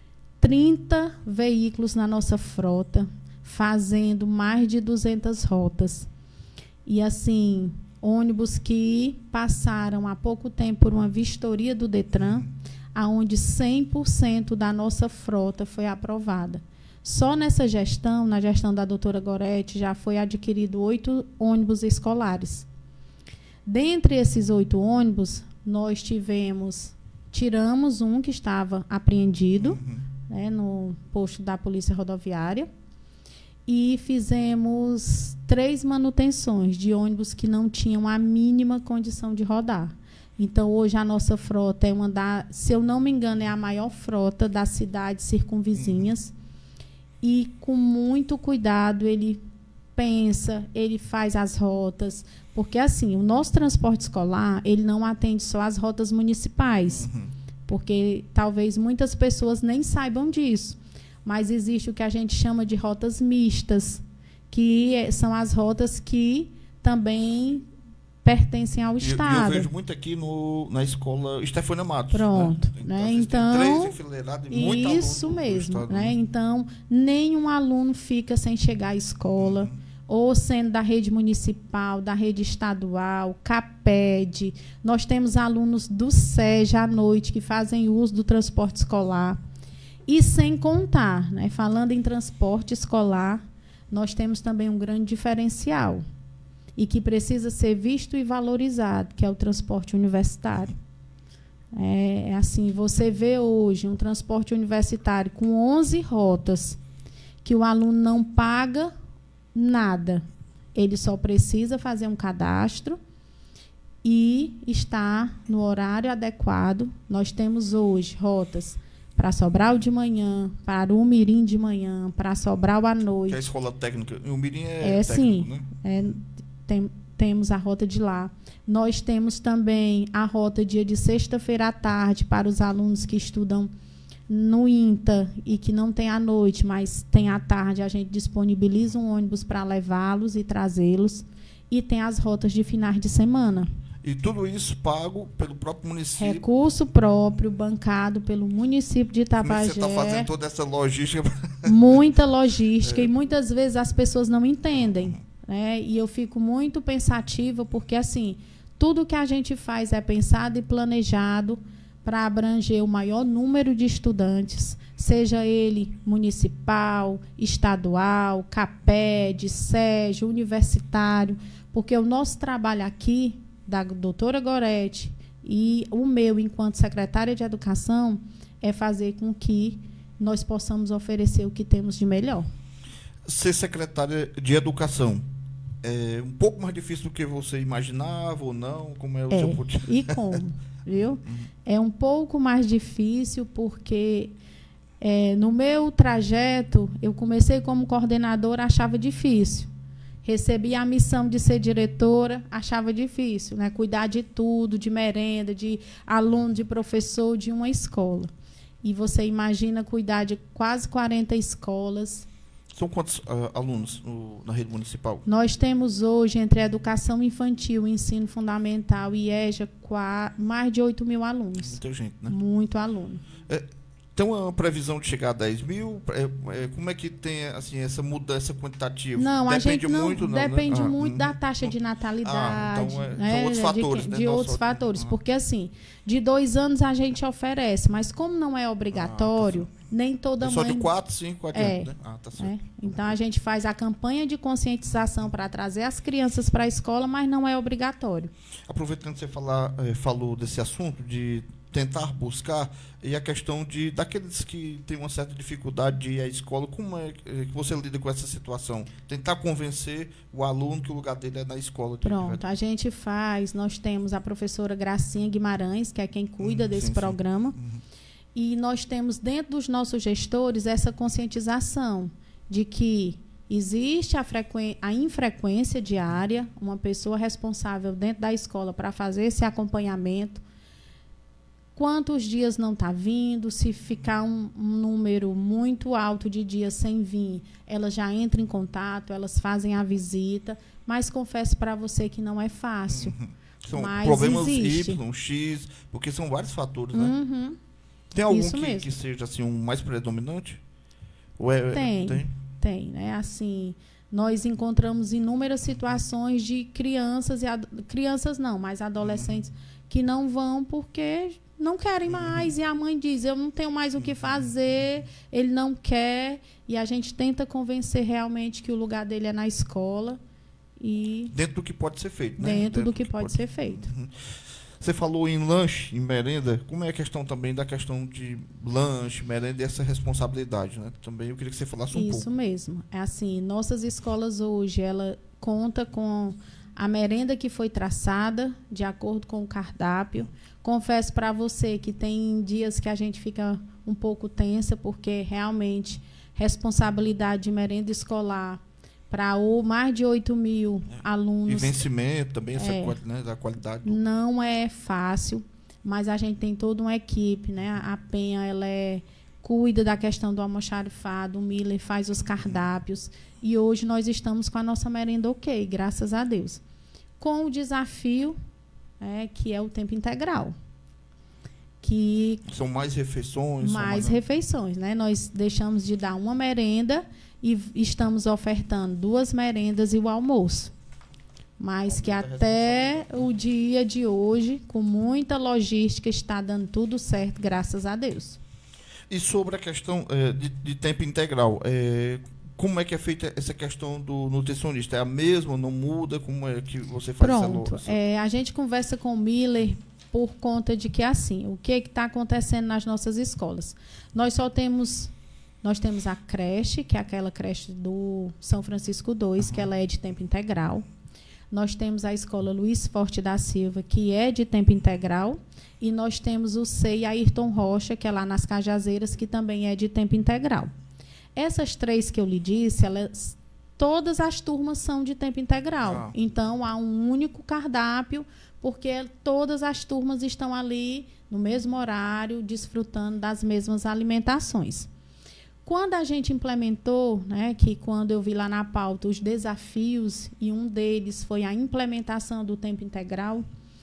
trinta veículos na nossa frota, fazendo mais de duzentas rotas. E, assim, ônibus que passaram há pouco tempo por uma vistoria do Detran, onde cem por cento da nossa frota foi aprovada. Só nessa gestão, na gestão da doutora Gorete, já foi adquirido oito ônibus escolares. Dentre esses oito ônibus, nós tivemos, tiramos um que estava apreendido, uhum, né, no posto da Polícia Rodoviária, e fizemos três manutenções de ônibus que não tinham a mínima condição de rodar. Então, hoje, a nossa frota é uma da, se eu não me engano, é a maior frota das cidades circunvizinhas. E, com muito cuidado, ele pensa, ele faz as rotas. Porque, assim, o nosso transporte escolar, ele não atende só as rotas municipais. Uhum. Porque talvez muitas pessoas nem saibam disso. Mas existe o que a gente chama de rotas mistas, que são as rotas que também pertencem ao Estado. E eu vejo muito aqui no, na escola Estefânia Matos. Pronto. Né? Né? Então, três enfileirados e muito isso aluno mesmo. Estado, Né? né? Então, nenhum aluno fica sem chegar à escola, uhum, ou sendo da rede municipal, da rede estadual, CAPED. Nós temos alunos do SEJ à noite que fazem uso do transporte escolar. E sem contar, né, falando em transporte escolar, nós temos também um grande diferencial e que precisa ser visto e valorizado, que é o transporte universitário. É, é assim, você vê hoje um transporte universitário com onze rotas que o aluno não paga nada. Ele só precisa fazer um cadastro e estar no horário adequado. Nós temos hoje rotas para Sobral de manhã, para o Mirim de manhã, para Sobral à noite. Que é a escola técnica. E o Mirim é, é técnico, sim, né? É, tem, temos a rota de lá. Nós temos também a rota dia de sexta-feira à tarde para os alunos que estudam no INTA e que não tem à noite, mas tem à tarde, a gente disponibiliza um ônibus para levá-los e trazê-los. E tem as rotas de finais de semana. E tudo isso pago pelo próprio município? Recurso próprio, bancado pelo município de Itabagé. Como é que você está fazendo toda essa logística? Muita logística. É. E muitas vezes as pessoas não entendem. Né? E eu fico muito pensativa, porque assim, tudo que a gente faz é pensado e planejado para abranger o maior número de estudantes, seja ele municipal, estadual, CAPED, SEJ, universitário, porque o nosso trabalho aqui, da doutora Gorete, e o meu, enquanto secretária de Educação, é fazer com que nós possamos oferecer o que temos de melhor. Ser secretária de Educação é um pouco mais difícil do que você imaginava ou não? Como é o é, seu cotidiano? E como, viu? É um pouco mais difícil porque é, no meu trajeto, eu comecei como coordenadora, achava difícil. Recebi a missão de ser diretora, achava difícil, né? Cuidar de tudo, de merenda, de aluno, de professor, de uma escola. E você imagina cuidar de quase quarenta escolas. São quantos uh, alunos no, na rede municipal? Nós temos hoje, entre educação infantil, ensino fundamental e EJA, mais de oito mil alunos. Muita gente, né? Muito aluno. É, tem uma previsão de chegar a dez mil? É, é, como é que tem assim, essa mudança quantitativa? Não, depende a gente não, muito, não, depende né? muito ah, da taxa de natalidade. Ah, então é, né? são outros fatores. De, né? de Não outros só, fatores. ah. Porque, assim, de dois anos a gente oferece, mas como não é obrigatório, ah, tá, nem toda é mãe... Só de quatro, cinco adiante, é, né? Ah, tá certo. É. Então, a gente faz a campanha de conscientização para trazer as crianças para a escola, mas não é obrigatório. Aproveitando que você falar, eh, falou desse assunto, de tentar buscar, e a questão de daqueles que têm uma certa dificuldade de ir à escola, como é que você lida com essa situação? Tentar convencer o aluno que o lugar dele é na escola. Pronto, a gente faz, nós temos a professora Gracinha Guimarães, que é quem cuida uhum, desse sim, programa, sim. Uhum. E nós temos dentro dos nossos gestores essa conscientização de que existe a, a infrequência diária, uma pessoa responsável dentro da escola para fazer esse acompanhamento. Quantos dias não está vindo, se ficar um, um número muito alto de dias sem vir, elas já entram em contato, elas fazem a visita, mas confesso para você que não é fácil. Uhum. São mas problemas existe. Y, X, porque são vários fatores, né? Uhum. Tem algum que, que seja assim, um mais predominante? Ou é, tem, tem, tem, né? Assim, nós encontramos inúmeras situações de crianças, e crianças não, mas adolescentes uhum. que não vão porque... não querem mais, uhum. e a mãe diz, eu não tenho mais o que fazer, ele não quer, e a gente tenta convencer realmente que o lugar dele é na escola. E dentro do que pode ser feito, né? Dentro, dentro do que, que pode, pode ser feito. Uhum. Você falou em lanche, em merenda, como é a questão também da questão de lanche, merenda e essa responsabilidade, né? Também eu queria que você falasse um Isso pouco. Isso mesmo. É assim, nossas escolas hoje, ela conta com a merenda que foi traçada de acordo com o cardápio. Confesso para você que tem dias que a gente fica um pouco tensa, porque realmente responsabilidade de merenda escolar para mais de oito mil é. alunos. E vencimento também, essa é, quali, né, da qualidade. Do... Não é fácil, mas a gente tem toda uma equipe, né? A Penha, ela é, cuida da questão do almoxarifado, o Miller faz os cardápios, e hoje nós estamos com a nossa merenda ok, graças a Deus. Com o desafio, é, que é o tempo integral. Que são mais refeições. Mais mais... refeições, né? Nós deixamos de dar uma merenda e estamos ofertando duas merendas e o almoço. Mas que até o dia de hoje, com muita logística, está dando tudo certo, graças a Deus. E sobre a questão é, de, de tempo integral, é, como é que é feita essa questão do nutricionista? É a mesma, não muda? Como é que você faz Pronto, essa... é, a gente conversa com o Miller por conta de que, assim, o que está acontecendo nas nossas escolas? Nós só temos, nós temos a creche, que é aquela creche do São Francisco dois, uhum. que ela é de tempo integral. Nós temos a escola Luiz Forte da Silva, que é de tempo integral. E nós temos o C E I Ayrton Rocha, que é lá nas Cajazeiras, que também é de tempo integral. Essas três que eu lhe disse, elas, todas as turmas são de tempo integral. Ah. Então, há um único cardápio, porque todas as turmas estão ali no mesmo horário, desfrutando das mesmas alimentações. Quando a gente implementou, né, que quando eu vi lá na pauta os desafios, e um deles foi a implementação do tempo integral,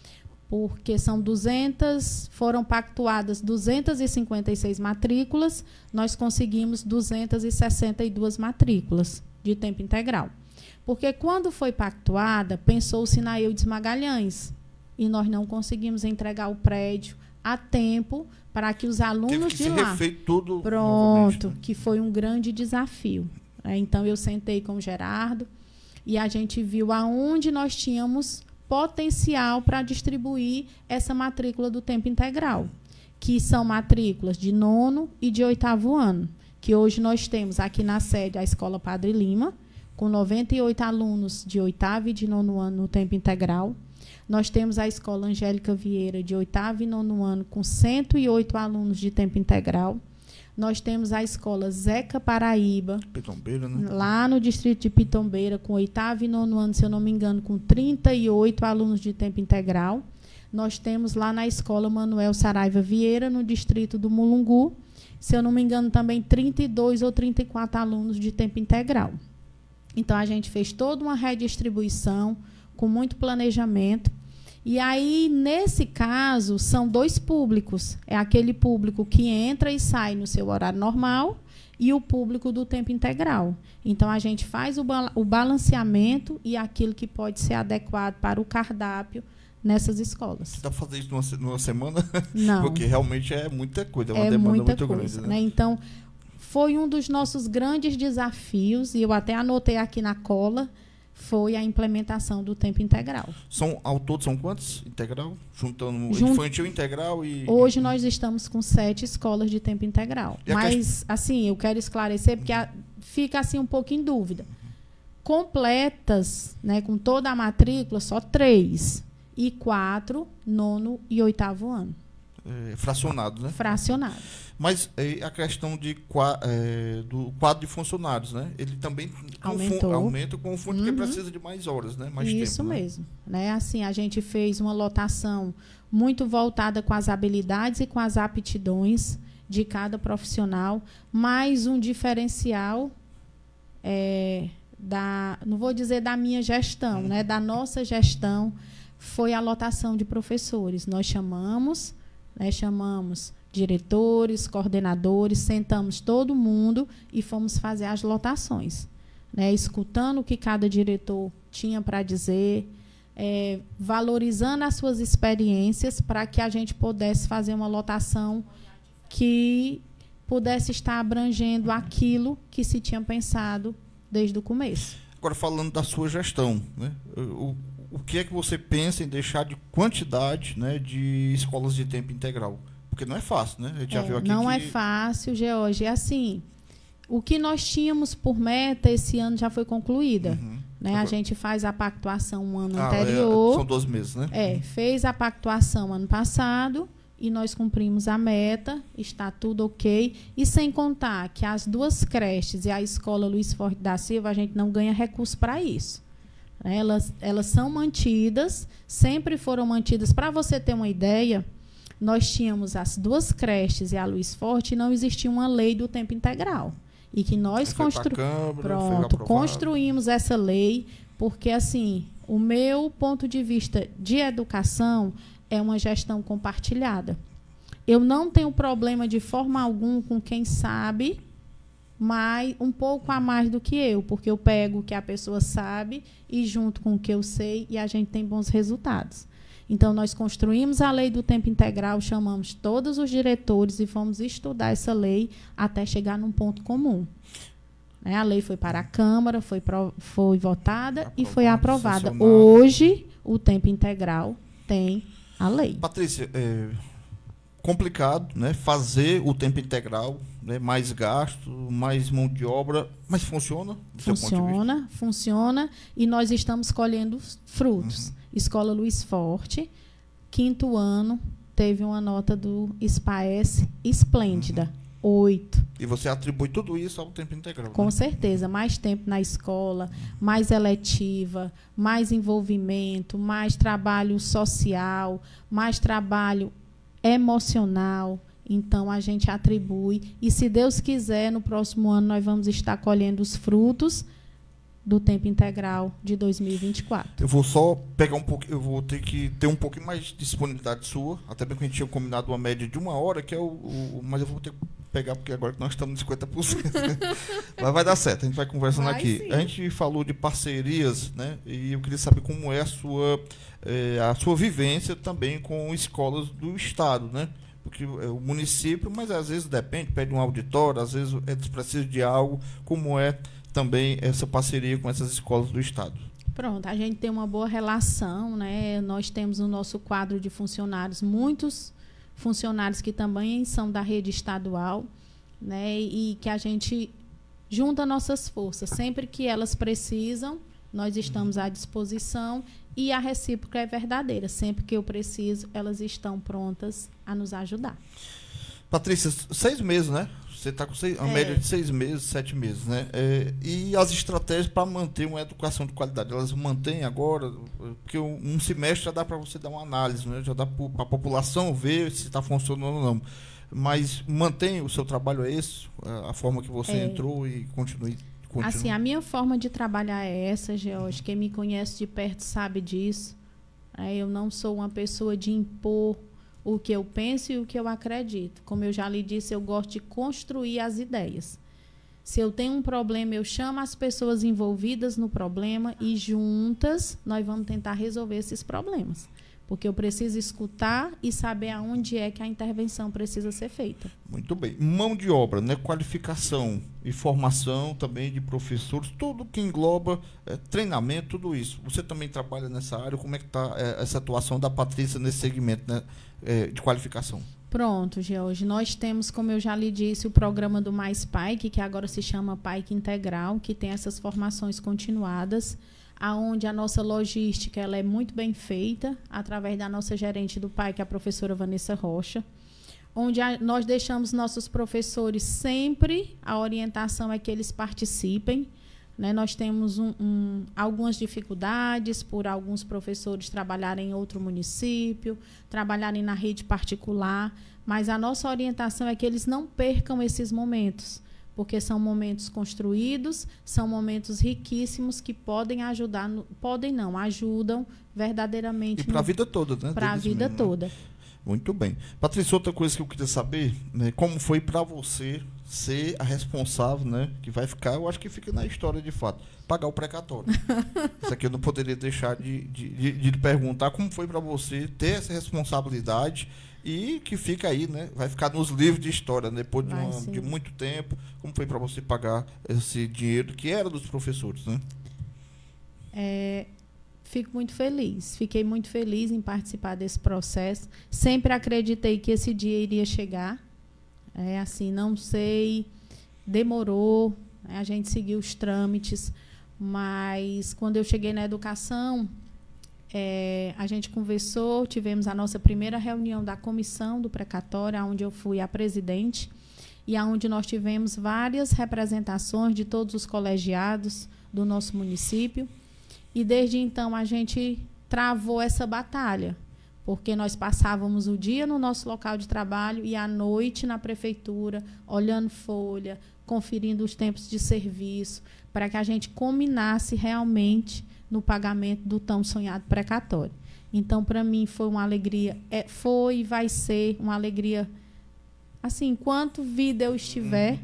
porque são duzentas, foram pactuadas duzentas e cinquenta e seis matrículas, nós conseguimos duzentas e sessenta e duas matrículas de tempo integral. Porque quando foi pactuada, pensou-se na Eudes Magalhães, e nós não conseguimos entregar o prédio a tempo para que os alunos Teve que de ser lá... refeito tudo Pronto, né? que foi um grande desafio. Então, eu sentei com o Gerardo e a gente viu aonde nós tínhamos potencial para distribuir essa matrícula do tempo integral, que são matrículas de nono e de oitavo ano, que hoje nós temos aqui na sede a Escola Padre Lima, com noventa e oito alunos de oitavo e de nono ano no tempo integral. Nós temos a Escola Angélica Vieira, de oitavo e nono ano, com cento e oito alunos de tempo integral. Nós temos a Escola Zeca Paraíba, Pitombeira, né? lá no distrito de Pitombeira, com oitavo e nono ano, se eu não me engano, com trinta e oito alunos de tempo integral. Nós temos lá na Escola Manuel Saraiva Vieira, no distrito do Mulungu, se eu não me engano, também trinta e dois ou trinta e quatro alunos de tempo integral. Então, a gente fez toda uma redistribuição, com muito planejamento. E aí, nesse caso, são dois públicos. É aquele público que entra e sai no seu horário normal e o público do tempo integral. Então, a gente faz o, ba o balanceamento e aquilo que pode ser adequado para o cardápio nessas escolas. Dá para fazer isso numa, numa semana? Não. Porque realmente é muita coisa, é uma é demanda muita muito coisa, grande. Né? Né? Então, foi um dos nossos grandes desafios, e eu até anotei aqui na cola, foi a implementação do tempo integral. São, ao todo, são quantos integral? Juntando Jun... infantil integral e... Hoje nós estamos com sete escolas de tempo integral. Mas, que... assim, eu quero esclarecer, porque a... fica assim um pouco em dúvida. Completas, né, com toda a matrícula, só três. E quatro, nono e oitavo ano. É, fracionado, né? Fracionado. Mas é, a questão de, é, do quadro de funcionários, né? Ele também Aumentou. aumenta com o fundo Uhum. que precisa de mais horas, né? Mais Isso tempo, mesmo. Né? Assim, a gente fez uma lotação muito voltada com as habilidades e com as aptidões de cada profissional, mais um diferencial é, da, não vou dizer da minha gestão, uhum. né? Da nossa gestão, foi a lotação de professores. Nós chamamos, né, chamamos diretores, coordenadores, sentamos todo mundo e fomos fazer as lotações, né, escutando o que cada diretor tinha para dizer, é, valorizando as suas experiências para que a gente pudesse fazer uma lotação que pudesse estar abrangendo aquilo que se tinha pensado desde o começo. Agora, falando da sua gestão, né, o O que é que você pensa em deixar de quantidade, né, de escolas de tempo integral? Porque não é fácil, né? A gente já é, viu aqui não que... é fácil, George. É assim, o que nós tínhamos por meta esse ano já foi concluída. Uhum. Né? Agora... A gente faz a pactuação um ano ah, anterior. É, são doze meses, né? É, fez a pactuação ano passado e nós cumprimos a meta, está tudo ok. E sem contar que as duas creches e a escola Luiz Forte da Silva, a gente não ganha recurso para isso. Elas, elas são mantidas, sempre foram mantidas. Para você ter uma ideia, nós tínhamos as duas creches e a Luiz Forte e não existia uma lei do tempo integral. E que nós constru... Câmara, Pronto, construímos essa lei, porque, assim, o meu ponto de vista de educação é uma gestão compartilhada. Eu não tenho problema de forma alguma com quem sabe mais, um pouco a mais do que eu, porque eu pego o que a pessoa sabe e junto com o que eu sei e a gente tem bons resultados. Então, nós construímos a lei do tempo integral, chamamos todos os diretores e fomos estudar essa lei até chegar num ponto comum. Né? A lei foi para a Câmara, foi, pro, foi votada aprovado, e foi aprovada. Hoje, o tempo integral tem a lei. Patrícia, é complicado, né, fazer o tempo integral, né, mais gasto, mais mão de obra, mas funciona? Funciona, funciona, e nós estamos colhendo frutos. Uhum. Escola Luiz Forte, quinto ano, teve uma nota do SPAES esplêndida, uhum. oito. E você atribui tudo isso ao tempo integral? Com né? certeza, mais tempo na escola, mais eletiva, mais envolvimento, mais trabalho social, mais trabalho emocional. Então, a gente atribui. E, se Deus quiser, no próximo ano, nós vamos estar colhendo os frutos do tempo integral de dois mil e vinte e quatro. Eu vou só pegar um pouco, eu vou ter que ter um pouquinho mais de disponibilidade sua, até bem que a gente tinha combinado uma média de uma hora, que é o, o mas eu vou ter que pegar, porque agora que nós estamos em cinquenta por cento. Mas vai dar certo, a gente vai conversando vai, aqui. Sim. A gente falou de parcerias, né? E eu queria saber como é a sua, é, a sua vivência também com escolas do estado, né? Porque é o município, mas às vezes depende, pede um auditório, às vezes eles precisam de algo, como é também essa parceria com essas escolas do estado. Pronto, a gente tem uma boa relação, né? Nós temos no nosso quadro de funcionários muitos funcionários que também são da rede estadual, né? E que a gente junta nossas forças. Sempre que elas precisam, nós estamos à disposição e a recíproca é verdadeira. Sempre que eu preciso, elas estão prontas a nos ajudar. Patrícia, seis meses, né? Você está com seis, uma é. média de seis meses, sete meses, né? É, e as estratégias para manter uma educação de qualidade, elas mantêm agora? Porque um semestre já dá para você dar uma análise, né? Já dá para a população ver se está funcionando ou não. mas mantém o seu trabalho, é esse? A forma que você É. entrou e continue, continue? Assim, a minha forma de trabalhar é essa, George. Quem me conhece de perto sabe disso. É, eu não sou uma pessoa de impor o que eu penso e o que eu acredito. Como eu já lhe disse, eu gosto de construir as ideias. Se eu tenho um problema, eu chamo as pessoas envolvidas no problema e juntas nós vamos tentar resolver esses problemas. Porque eu preciso escutar e saber aonde é que a intervenção precisa ser feita. Muito bem. Mão de obra, né? Qualificação e formação também de professores, tudo que engloba é, treinamento, tudo isso. Você também trabalha nessa área? Como é que está é, essa atuação da Patrícia nesse segmento, né, é, de qualificação? Pronto, George. Nós temos, como eu já lhe disse, o programa do Mais Pike, que agora se chama Pike Integral, que tem essas formações continuadas, aonde a nossa logística ela é muito bem feita, através da nossa gerente do Pike, a professora Vanessa Rocha, onde a, nós deixamos nossos professores sempre, a orientação é que eles participem. Né? Nós temos um, um, algumas dificuldades por alguns professores trabalharem em outro município, trabalharem na rede particular, mas a nossa orientação é que eles não percam esses momentos, porque são momentos construídos, são momentos riquíssimos que podem ajudar, no, podem não, ajudam verdadeiramente. E para a vida toda, né? Para a vida mesmo, toda. Né? Muito bem. Patrícia, outra coisa que eu queria saber, né, como foi para você ser a responsável, né, que vai ficar, eu acho que fica na história de fato, pagar o precatório. Isso aqui eu não poderia deixar de, de, de, de lhe perguntar como foi para você ter essa responsabilidade e que fica aí, né, vai ficar nos livros de história, né, depois de, uma, de muito tempo, como foi para você pagar esse dinheiro que era dos professores, né? É... Fico muito feliz, fiquei muito feliz em participar desse processo. Sempre acreditei que esse dia iria chegar. É assim, não sei, demorou, né? A gente seguiu os trâmites, mas quando eu cheguei na educação, é, a gente conversou, tivemos a nossa primeira reunião da comissão do precatório, onde eu fui a presidente, e onde nós tivemos várias representações de todos os colegiados do nosso município. E desde então a gente travou essa batalha, porque nós passávamos o dia no nosso local de trabalho e à noite na prefeitura, olhando folha, conferindo os tempos de serviço, para que a gente culminasse realmente no pagamento do tão sonhado precatório. Então, para mim, foi uma alegria, é, foi e vai ser uma alegria, assim, enquanto vida eu estiver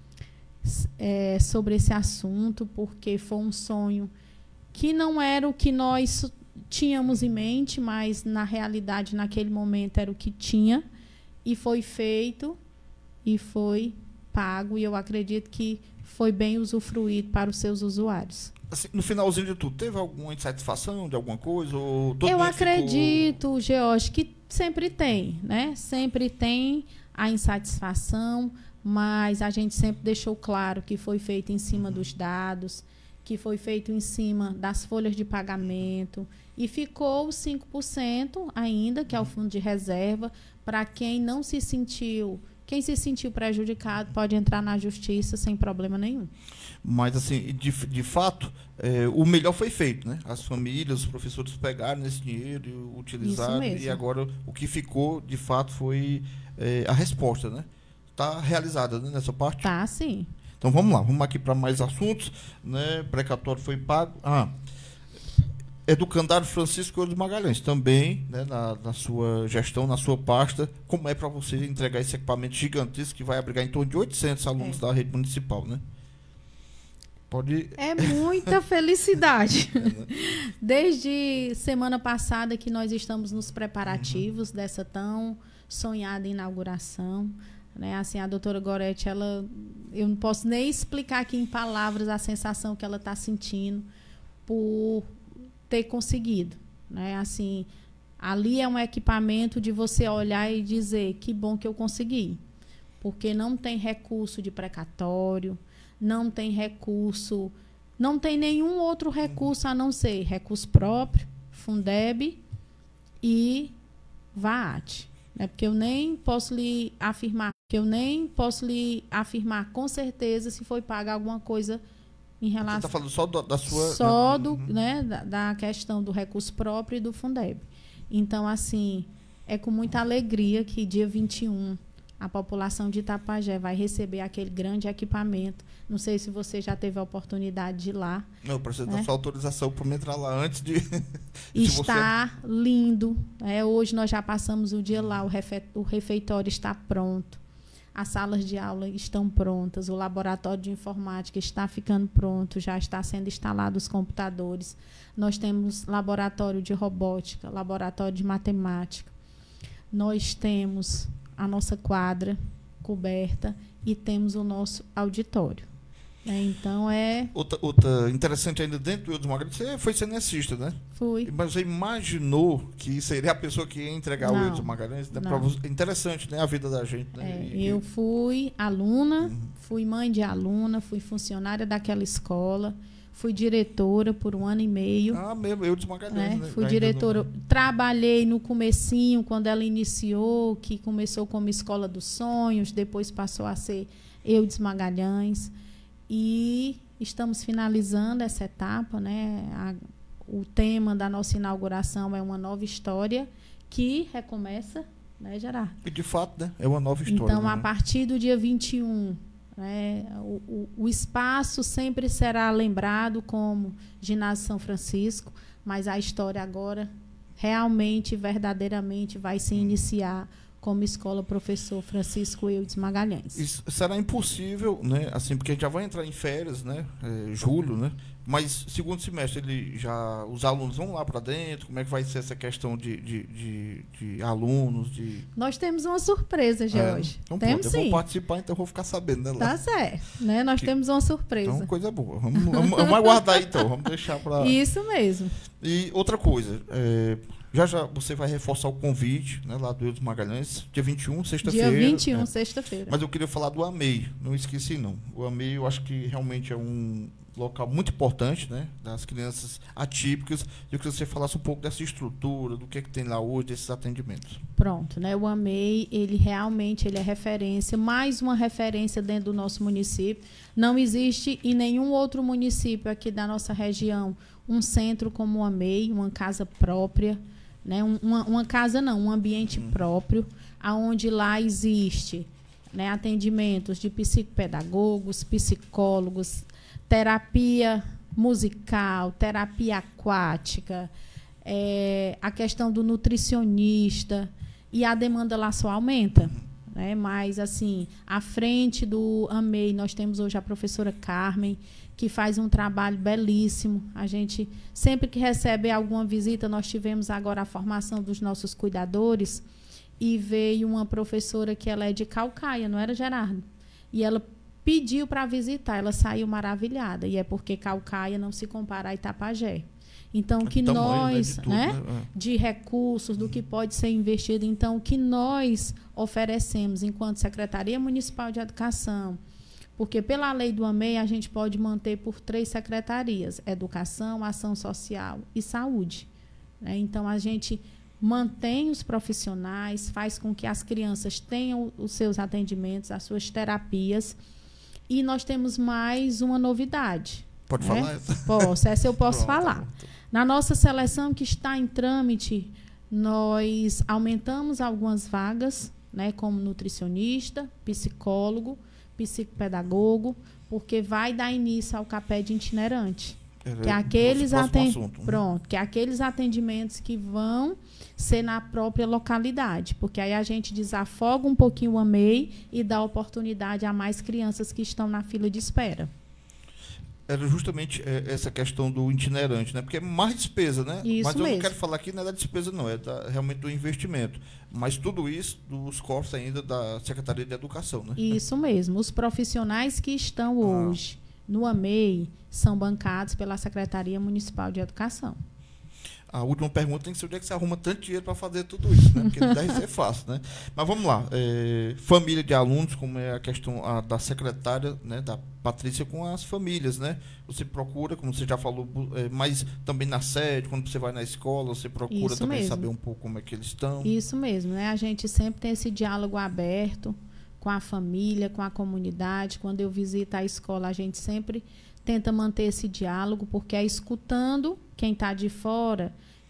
é, sobre esse assunto, porque foi um sonho que não era o que nós tínhamos em mente, mas, na realidade, naquele momento, era o que tinha, e foi feito, e foi pago, e eu acredito que foi bem usufruído para os seus usuários. Assim, no finalzinho de tudo, teve alguma insatisfação de alguma coisa? Ou todo eu mundo acredito, ficou... George, que sempre tem, né? Sempre tem a insatisfação, mas a gente sempre deixou claro que foi feito em cima dos dados, que foi feito em cima das folhas de pagamento, e ficou os cinco por cento ainda, que é o fundo de reserva, para quem não se sentiu, quem se sentiu prejudicado pode entrar na justiça sem problema nenhum. Mas, assim, de, de fato, é, o melhor foi feito, né? As famílias, os professores pegaram esse dinheiro e utilizaram, e agora o que ficou, de fato, foi é, a resposta, né? Está realizada, né, nessa parte? Tá, sim. Então vamos lá, vamos aqui para mais assuntos, né? Precatório foi pago. Ah, Educandário Francisco Eudes Magalhães, também, né, na, na sua gestão, na sua pasta, como é para você entregar esse equipamento gigantesco que vai abrigar em torno de oitocentos alunos é. da rede municipal, né? Pode... É muita felicidade. É, né? Desde semana passada que nós estamos nos preparativos uhum. dessa tão sonhada inauguração. Né? Assim, a doutora Gorete, ela, eu não posso nem explicar aqui em palavras a sensação que ela está sentindo por ter conseguido. Né? Assim, ali é um equipamento de você olhar e dizer que bom que eu consegui. Porque não tem recurso de precatório, não tem recurso, não tem nenhum outro recurso a não ser recurso próprio, Fundeb e VAAT. Né? Porque eu nem posso lhe afirmar, que eu nem posso lhe afirmar com certeza se foi paga alguma coisa em relação... Você está falando só do, da sua... Só do, uhum. né, da, da questão do recurso próprio e do Fundeb. Então, assim, é com muita alegria que dia vinte e um a população de Itapajé vai receber aquele grande equipamento. Não sei se você já teve a oportunidade de ir lá. Não, eu preciso da sua autorização para me entrar lá antes de... Está você... lindo. É, hoje nós já passamos o dia lá, o, refe... o refeitório está pronto. As salas de aula estão prontas, o laboratório de informática está ficando pronto, já está sendo instalados os computadores. Nós temos laboratório de robótica, laboratório de matemática. Nós temos a nossa quadra coberta e temos o nosso auditório. É, então é... Outra, outra interessante ainda dentro do Eudes Magalhães, você foi cenecista, né? Fui. Mas você imaginou que seria a pessoa que ia entregar não, o Eudes Magalhães? Né? Pra, interessante, né? A vida da gente. Né? É, e, eu fui aluna, uhum. fui mãe de aluna, fui funcionária daquela escola, fui diretora por um ano e meio. Ah, mesmo, Eudes Magalhães. Né? Né? Fui diretora. Não... Trabalhei no comecinho, quando ela iniciou, que começou como Escola dos Sonhos, depois passou a ser Eudes Magalhães. E estamos finalizando essa etapa, né? A, o tema da nossa inauguração é uma nova história que recomeça, né, Gerardo? E de fato, né? É uma nova história. Então, né? a partir do dia vinte e um, né, o, o, o espaço sempre será lembrado como Ginásio São Francisco, mas a história agora realmente, verdadeiramente vai se iniciar como Escola Professor Francisco Eudes Magalhães. Isso será impossível, né? Assim, porque a gente já vai entrar em férias, né? É, julho, né? Mas segundo semestre ele já, os alunos vão lá para dentro. Como é que vai ser essa questão de, de, de, de alunos? De... Nós temos uma surpresa, George. É, então, temos pronto, sim. Eu vou participar, então eu vou ficar sabendo, né? Lá. Tá certo, né? Nós que... temos uma surpresa. Então, coisa boa. Vamos, vamos, vamos aguardar então. Vamos deixar para. Isso mesmo. E outra coisa. É... Já já você vai reforçar o convite, né, lá do Eudes Magalhães, dia vinte e um, sexta-feira. Dia vinte e um, né? Sexta-feira. Mas eu queria falar do A M E I, não esqueci não. O A M E I eu acho que realmente é um local muito importante, né, das crianças atípicas. Eu queria que você falasse um pouco dessa estrutura, do que é que tem lá hoje, desses atendimentos. Pronto, né? O A M E I, ele realmente ele é referência, mais uma referência dentro do nosso município. Não existe em nenhum outro município aqui da nossa região um centro como o A M E I, uma casa própria. Né, uma, uma casa não, um ambiente hum. próprio, aonde lá existe, né, atendimentos de psicopedagogos, psicólogos, terapia musical, terapia aquática, é, a questão do nutricionista, e a demanda lá só aumenta. Né, mas, assim, à frente do A M E I, nós temos hoje a professora Carmen, que faz um trabalho belíssimo. A gente, sempre que recebe alguma visita, nós tivemos agora a formação dos nossos cuidadores, e veio uma professora que ela é de Caucaia, não era, Gerardo? E ela pediu para visitar, ela saiu maravilhada, e é porque Caucaia não se compara a Itapajé. Então, o que nós, né, de, tudo, né? de recursos, do que pode ser investido, então, o que nós oferecemos enquanto Secretaria Municipal de Educação, porque pela lei do A M E I a gente pode manter por três secretarias: Educação, Ação Social e Saúde. Né? Então, a gente mantém os profissionais, faz com que as crianças tenham os seus atendimentos, as suas terapias, e nós temos mais uma novidade. Pode né? falar essa? Posso, essa eu posso Pronto, falar. pronto. Na nossa seleção que está em trâmite, nós aumentamos algumas vagas, né, como nutricionista, psicólogo, psicopedagogo, porque vai dar início ao CAPED itinerante. É, que é aqueles aten... assunto, né? Pronto, que é aqueles atendimentos que vão ser na própria localidade, porque aí a gente desafoga um pouquinho o A M E I e dá oportunidade a mais crianças que estão na fila de espera. Era justamente é, essa questão do itinerante, né? Porque é mais despesa, né? Isso Mas eu mesmo. não quero falar aqui não é da despesa, não, é da, realmente do investimento. Mas tudo isso dos corpos ainda da Secretaria de Educação, né? Isso mesmo. Os profissionais que estão hoje ah. no A M E I são bancados pela Secretaria Municipal de Educação. A última pergunta tem que ser onde é que você arruma tanto dinheiro para fazer tudo isso, né? Porque não deve ser fácil, né? Mas vamos lá. É, família de alunos, como é a questão a, da secretária, né, da Patrícia, com as famílias, né? Você procura, como você já falou, é, mas também na sede, quando você vai na escola, você procura isso também mesmo. saber um pouco como é que eles estão. Isso mesmo, né? A gente sempre tem esse diálogo aberto com a família, com a comunidade. Quando eu visito a escola, a gente sempre tenta manter esse diálogo, porque é escutando quem está de fora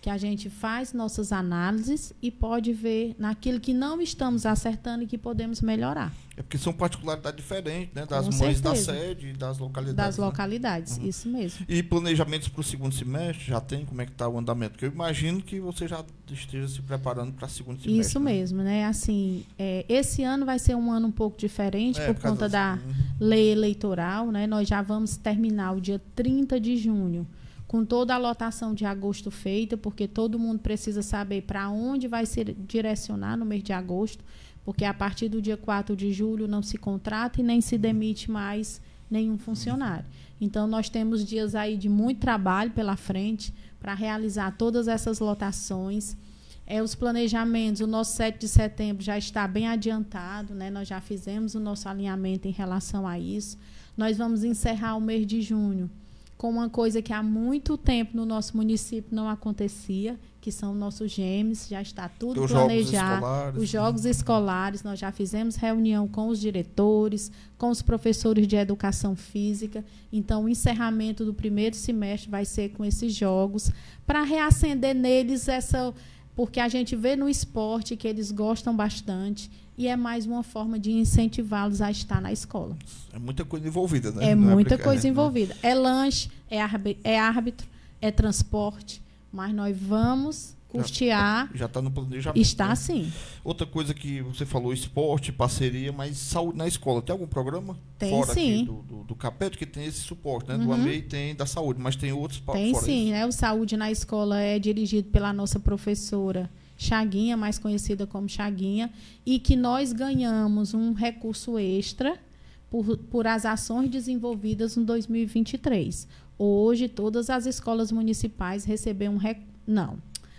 que a gente faz nossas análises e pode ver naquilo que não estamos acertando e que podemos melhorar. É porque são particularidades diferentes, né? Das Com mães certeza. da sede e das localidades. Das né? localidades, Uhum. isso mesmo. E planejamentos para o segundo semestre, já tem? Como é que está o andamento? Porque eu imagino que você já esteja se preparando para o segundo semestre. Isso né? mesmo, né? Assim, é, esse ano vai ser um ano um pouco diferente É, por por causa conta das- da Uhum. lei eleitoral, né? Nós já vamos terminar o dia trinta de junho com toda a lotação de agosto feita, porque todo mundo precisa saber para onde vai se direcionar no mês de agosto, porque a partir do dia quatro de julho não se contrata e nem se demite mais nenhum funcionário. Então, nós temos dias aí de muito trabalho pela frente para realizar todas essas lotações. É, os planejamentos, o nosso sete de setembro já está bem adiantado, né? Nós já fizemos o nosso alinhamento em relação a isso. Nós vamos encerrar o mês de junho com uma coisa que há muito tempo no nosso município não acontecia, que são nossos gêmeos, já está tudo Os jogos planejado. escolares, Os jogos escolares, nós já fizemos reunião com os diretores, com os professores de educação física. Então, o encerramento do primeiro semestre vai ser com esses jogos, para reacender neles essa... Porque a gente vê no esporte que eles gostam bastante e é mais uma forma de incentivá-los a estar na escola. É muita coisa envolvida, né? É Não muita brinca- coisa é, envolvida. É lanche, é árbi- é árbitro, é transporte, mas nós vamos custear. Já está no planejamento. Está né? assim. Outra coisa que você falou, esporte, parceria, mas saúde na escola. Tem algum programa? Tem, fora sim. Aqui do, do, do Capet, que tem esse suporte, né? Uhum. Do A M E I tem da saúde, mas tem outros pa- Tem fora sim, isso? né? O Saúde na Escola é dirigido pela nossa professora Chaguinha, mais conhecida como Chaguinha, e que nós ganhamos um recurso extra por, por as ações desenvolvidas no dois mil e vinte e três. Hoje, todas as escolas municipais receberam um recurso. Não.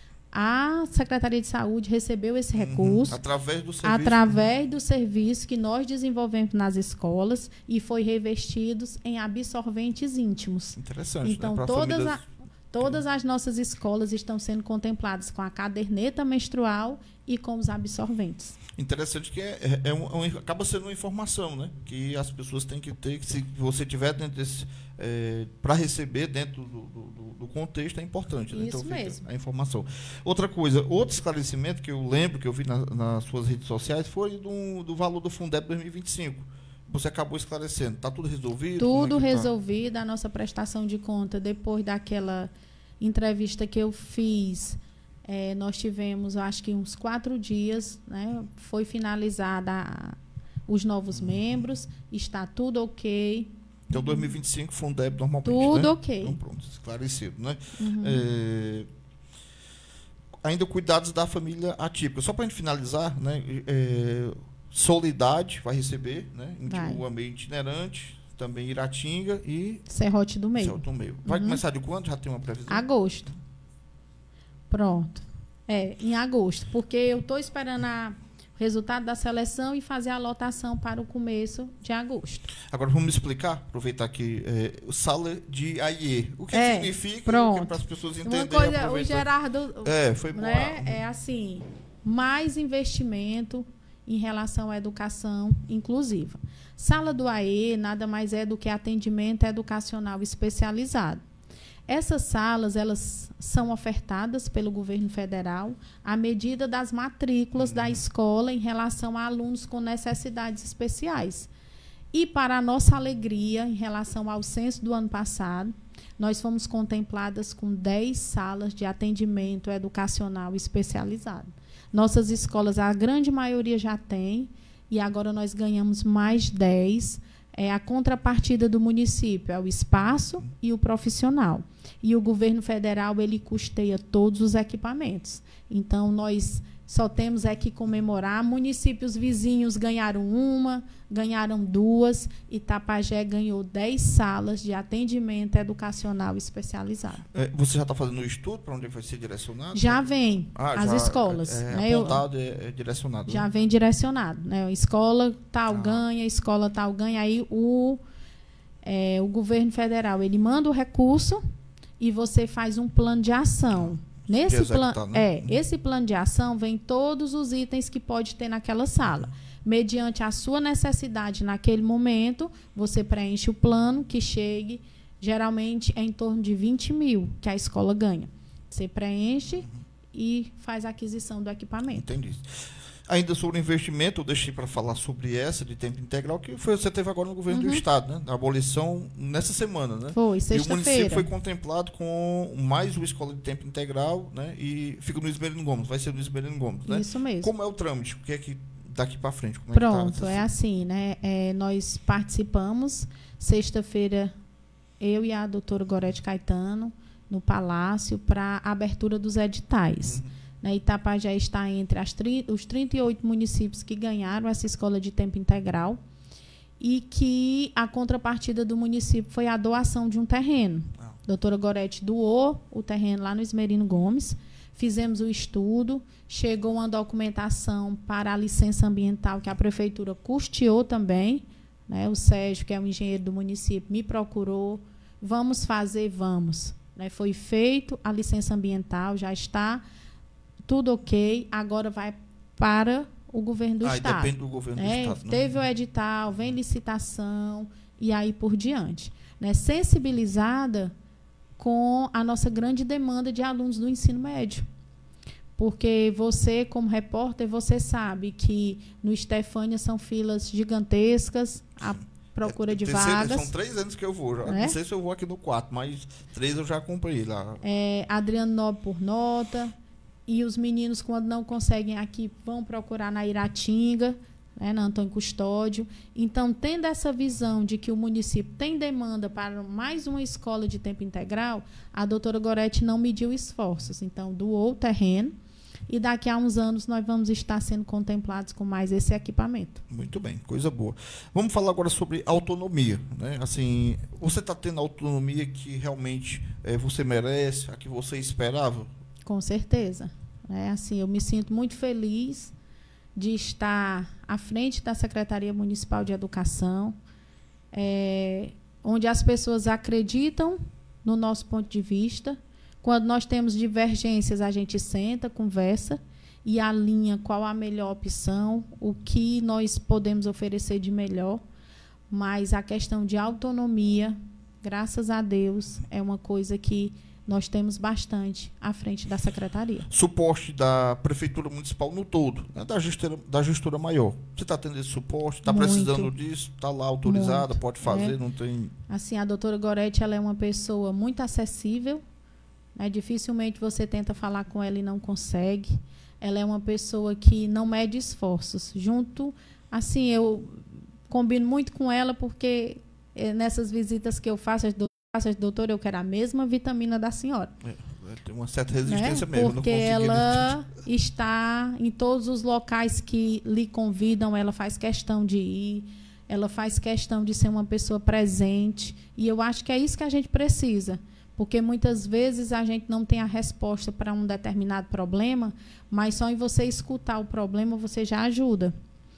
A Secretaria de Saúde recebeu esse recurso. Uhum. Através do serviço. Através do serviço que nós desenvolvemos nas escolas e foi revestidos em absorventes íntimos. Interessante, Então, né? Pra todas, famílias- a- todas as nossas escolas estão sendo contempladas com a caderneta menstrual e com os absorventes. Interessante que é, é, é um- é um- acaba sendo uma informação, né? Que as pessoas têm que ter, que se você tiver dentro desse, é, para receber dentro do, do- do contexto é importante, né? Isso Então fica mesmo. a informação. Outra coisa, outro esclarecimento que eu lembro que eu vi na- nas suas redes sociais foi do, do valor do Fundeb dois mil e vinte e cinco. Você acabou esclarecendo. Está tudo resolvido? Como Tudo é que tá? resolvido, a nossa prestação de conta, depois daquela entrevista que eu fiz, eh, nós tivemos, acho que uns quatro dias, né? Foi finalizada a- os novos membros, está tudo ok, Então dois mil e vinte e cinco Fundeb normalmente, tudo né? ok. Então pronto, esclarecido, né? Uhum. É, ainda cuidados da família atípica. Só para a gente finalizar, né? É, Solidade vai receber, né? Vai. O ambiente itinerante, também Iratinga e Serrote do Meio. Céu do Meio. Vai Uhum. começar de quando? Já tem uma previsão? Agosto. Pronto. É, em agosto, porque eu estou esperando a- o resultado da seleção e fazer a lotação para o começo de agosto. Agora vamos explicar, aproveitar que é, sala de A I E. O que É, significa pronto. para as pessoas entenderem. Uma coisa, o aproveitar. Gerardo, É, foi bom. né, é assim, mais investimento em relação à educação inclusiva. Sala do A E nada mais é do que atendimento educacional especializado. Essas salas, elas são ofertadas pelo governo federal à medida das matrículas da escola em relação a alunos com necessidades especiais. E, para a nossa alegria, em relação ao censo do ano passado, nós fomos contempladas com dez salas de atendimento educacional especializado. Nossas escolas, a grande maioria já tem, e agora nós ganhamos mais dez. É, a contrapartida do município é o espaço e o profissional. E o governo federal, ele custeia todos os equipamentos. Então, nós só temos é que comemorar. Municípios vizinhos ganharam uma, ganharam duas. Itapajé ganhou dez salas de atendimento educacional especializado. É, você já está fazendo o estudo para onde vai ser direcionado? Já vem Ah, as já escolas. É, né? Eu- apontado, é, é direcionado. já né? vem direcionado, né? Escola tal Ah. ganha, escola tal ganha. Aí o, é, o governo federal ele manda o recurso e você faz um plano de ação. Nesse executar, plano, né? é, esse plano de ação vem todos os itens que pode ter naquela sala. Mediante a sua necessidade naquele momento, você preenche o plano que chegue, geralmente é em torno de vinte mil que a escola ganha. Você preenche uhum. e faz a aquisição do equipamento. Entendi. Ainda sobre o investimento, eu deixei para falar sobre essa de tempo integral, que foi, você teve agora no governo uhum. do Estado, né? A abolição nessa semana, né? Foi, sexta-feira. E o município foi contemplado com mais uma escola de tempo integral, né? E fica no Ismerino Gomes, vai ser no Ismerino Gomes, né? Isso mesmo. Como é o trâmite? O que é que daqui para frente? Como Pronto, é, que tá? é assim, né? É, nós participamos, sexta-feira, eu e a doutora Gorete Caetano, no Palácio, para a abertura dos editais. Uhum. Itapajé está entre as, os trinta e oito municípios que ganharam essa escola de tempo integral e que a contrapartida do município foi a doação de um terreno. Ah. Doutora Gorete doou o terreno lá no Ismerino Gomes, fizemos o estudo, chegou uma documentação para a licença ambiental que a prefeitura custeou também, né? O Sérgio, que é o engenheiro do município, me procurou, vamos fazer, vamos. Né? Foi feito a licença ambiental, já está tudo ok, agora vai para o governo do ah, Estado. Depende do governo né? do Estado. Teve né? o edital, vem licitação e aí por diante. Né? Sensibilizada com a nossa grande demanda de alunos do ensino médio. Porque você, como repórter, você sabe que no Estefânia são filas gigantescas, a procura de terceiro, vagas. São três anos que eu vou. Já. É? Não sei se eu vou aqui no quarto, mas três eu já comprei lá. É, Adriano Nobre por nota. E os meninos, quando não conseguem aqui, vão procurar na Iratinga, né, na Antônio Custódio. Então, tendo essa visão de que o município tem demanda para mais uma escola de tempo integral, a doutora Gorete não mediu esforços. Então, doou o terreno e daqui a uns anos nós vamos estar sendo contemplados com mais esse equipamento. Muito bem, coisa boa. Vamos falar agora sobre autonomia. Né? Assim, você está tendo a autonomia que realmente é, você merece, a que você esperava? Com certeza. É, assim, eu me sinto muito feliz de estar à frente da Secretaria Municipal de Educação, é, onde as pessoas acreditam no nosso ponto de vista. Quando nós temos divergências, a gente senta, conversa e alinha qual a melhor opção, o que nós podemos oferecer de melhor. Mas a questão de autonomia, graças a Deus, é uma coisa que nós temos bastante à frente da secretaria. Suporte da Prefeitura Municipal no todo, né? da, gestora, da gestora maior. Você está tendo esse suporte? Está precisando disso? Está lá autorizada? Muito. Pode fazer? É. Não tem... Assim, a doutora Gorete, ela é uma pessoa muito acessível. Né? Dificilmente você tenta falar com ela e não consegue. Ela é uma pessoa que não mede esforços. Junto, assim, eu combino muito com ela porque eh, nessas visitas que eu faço, doutora, eu quero a mesma vitamina da senhora. É, tem uma certa resistência né? mesmo. Porque ela está em todos os locais que lhe convidam, ela faz questão de ir, ela faz questão de ser uma pessoa presente. E eu acho que é isso que a gente precisa. Porque muitas vezes a gente não tem a resposta para um determinado problema, mas só em você escutar o problema você já ajuda.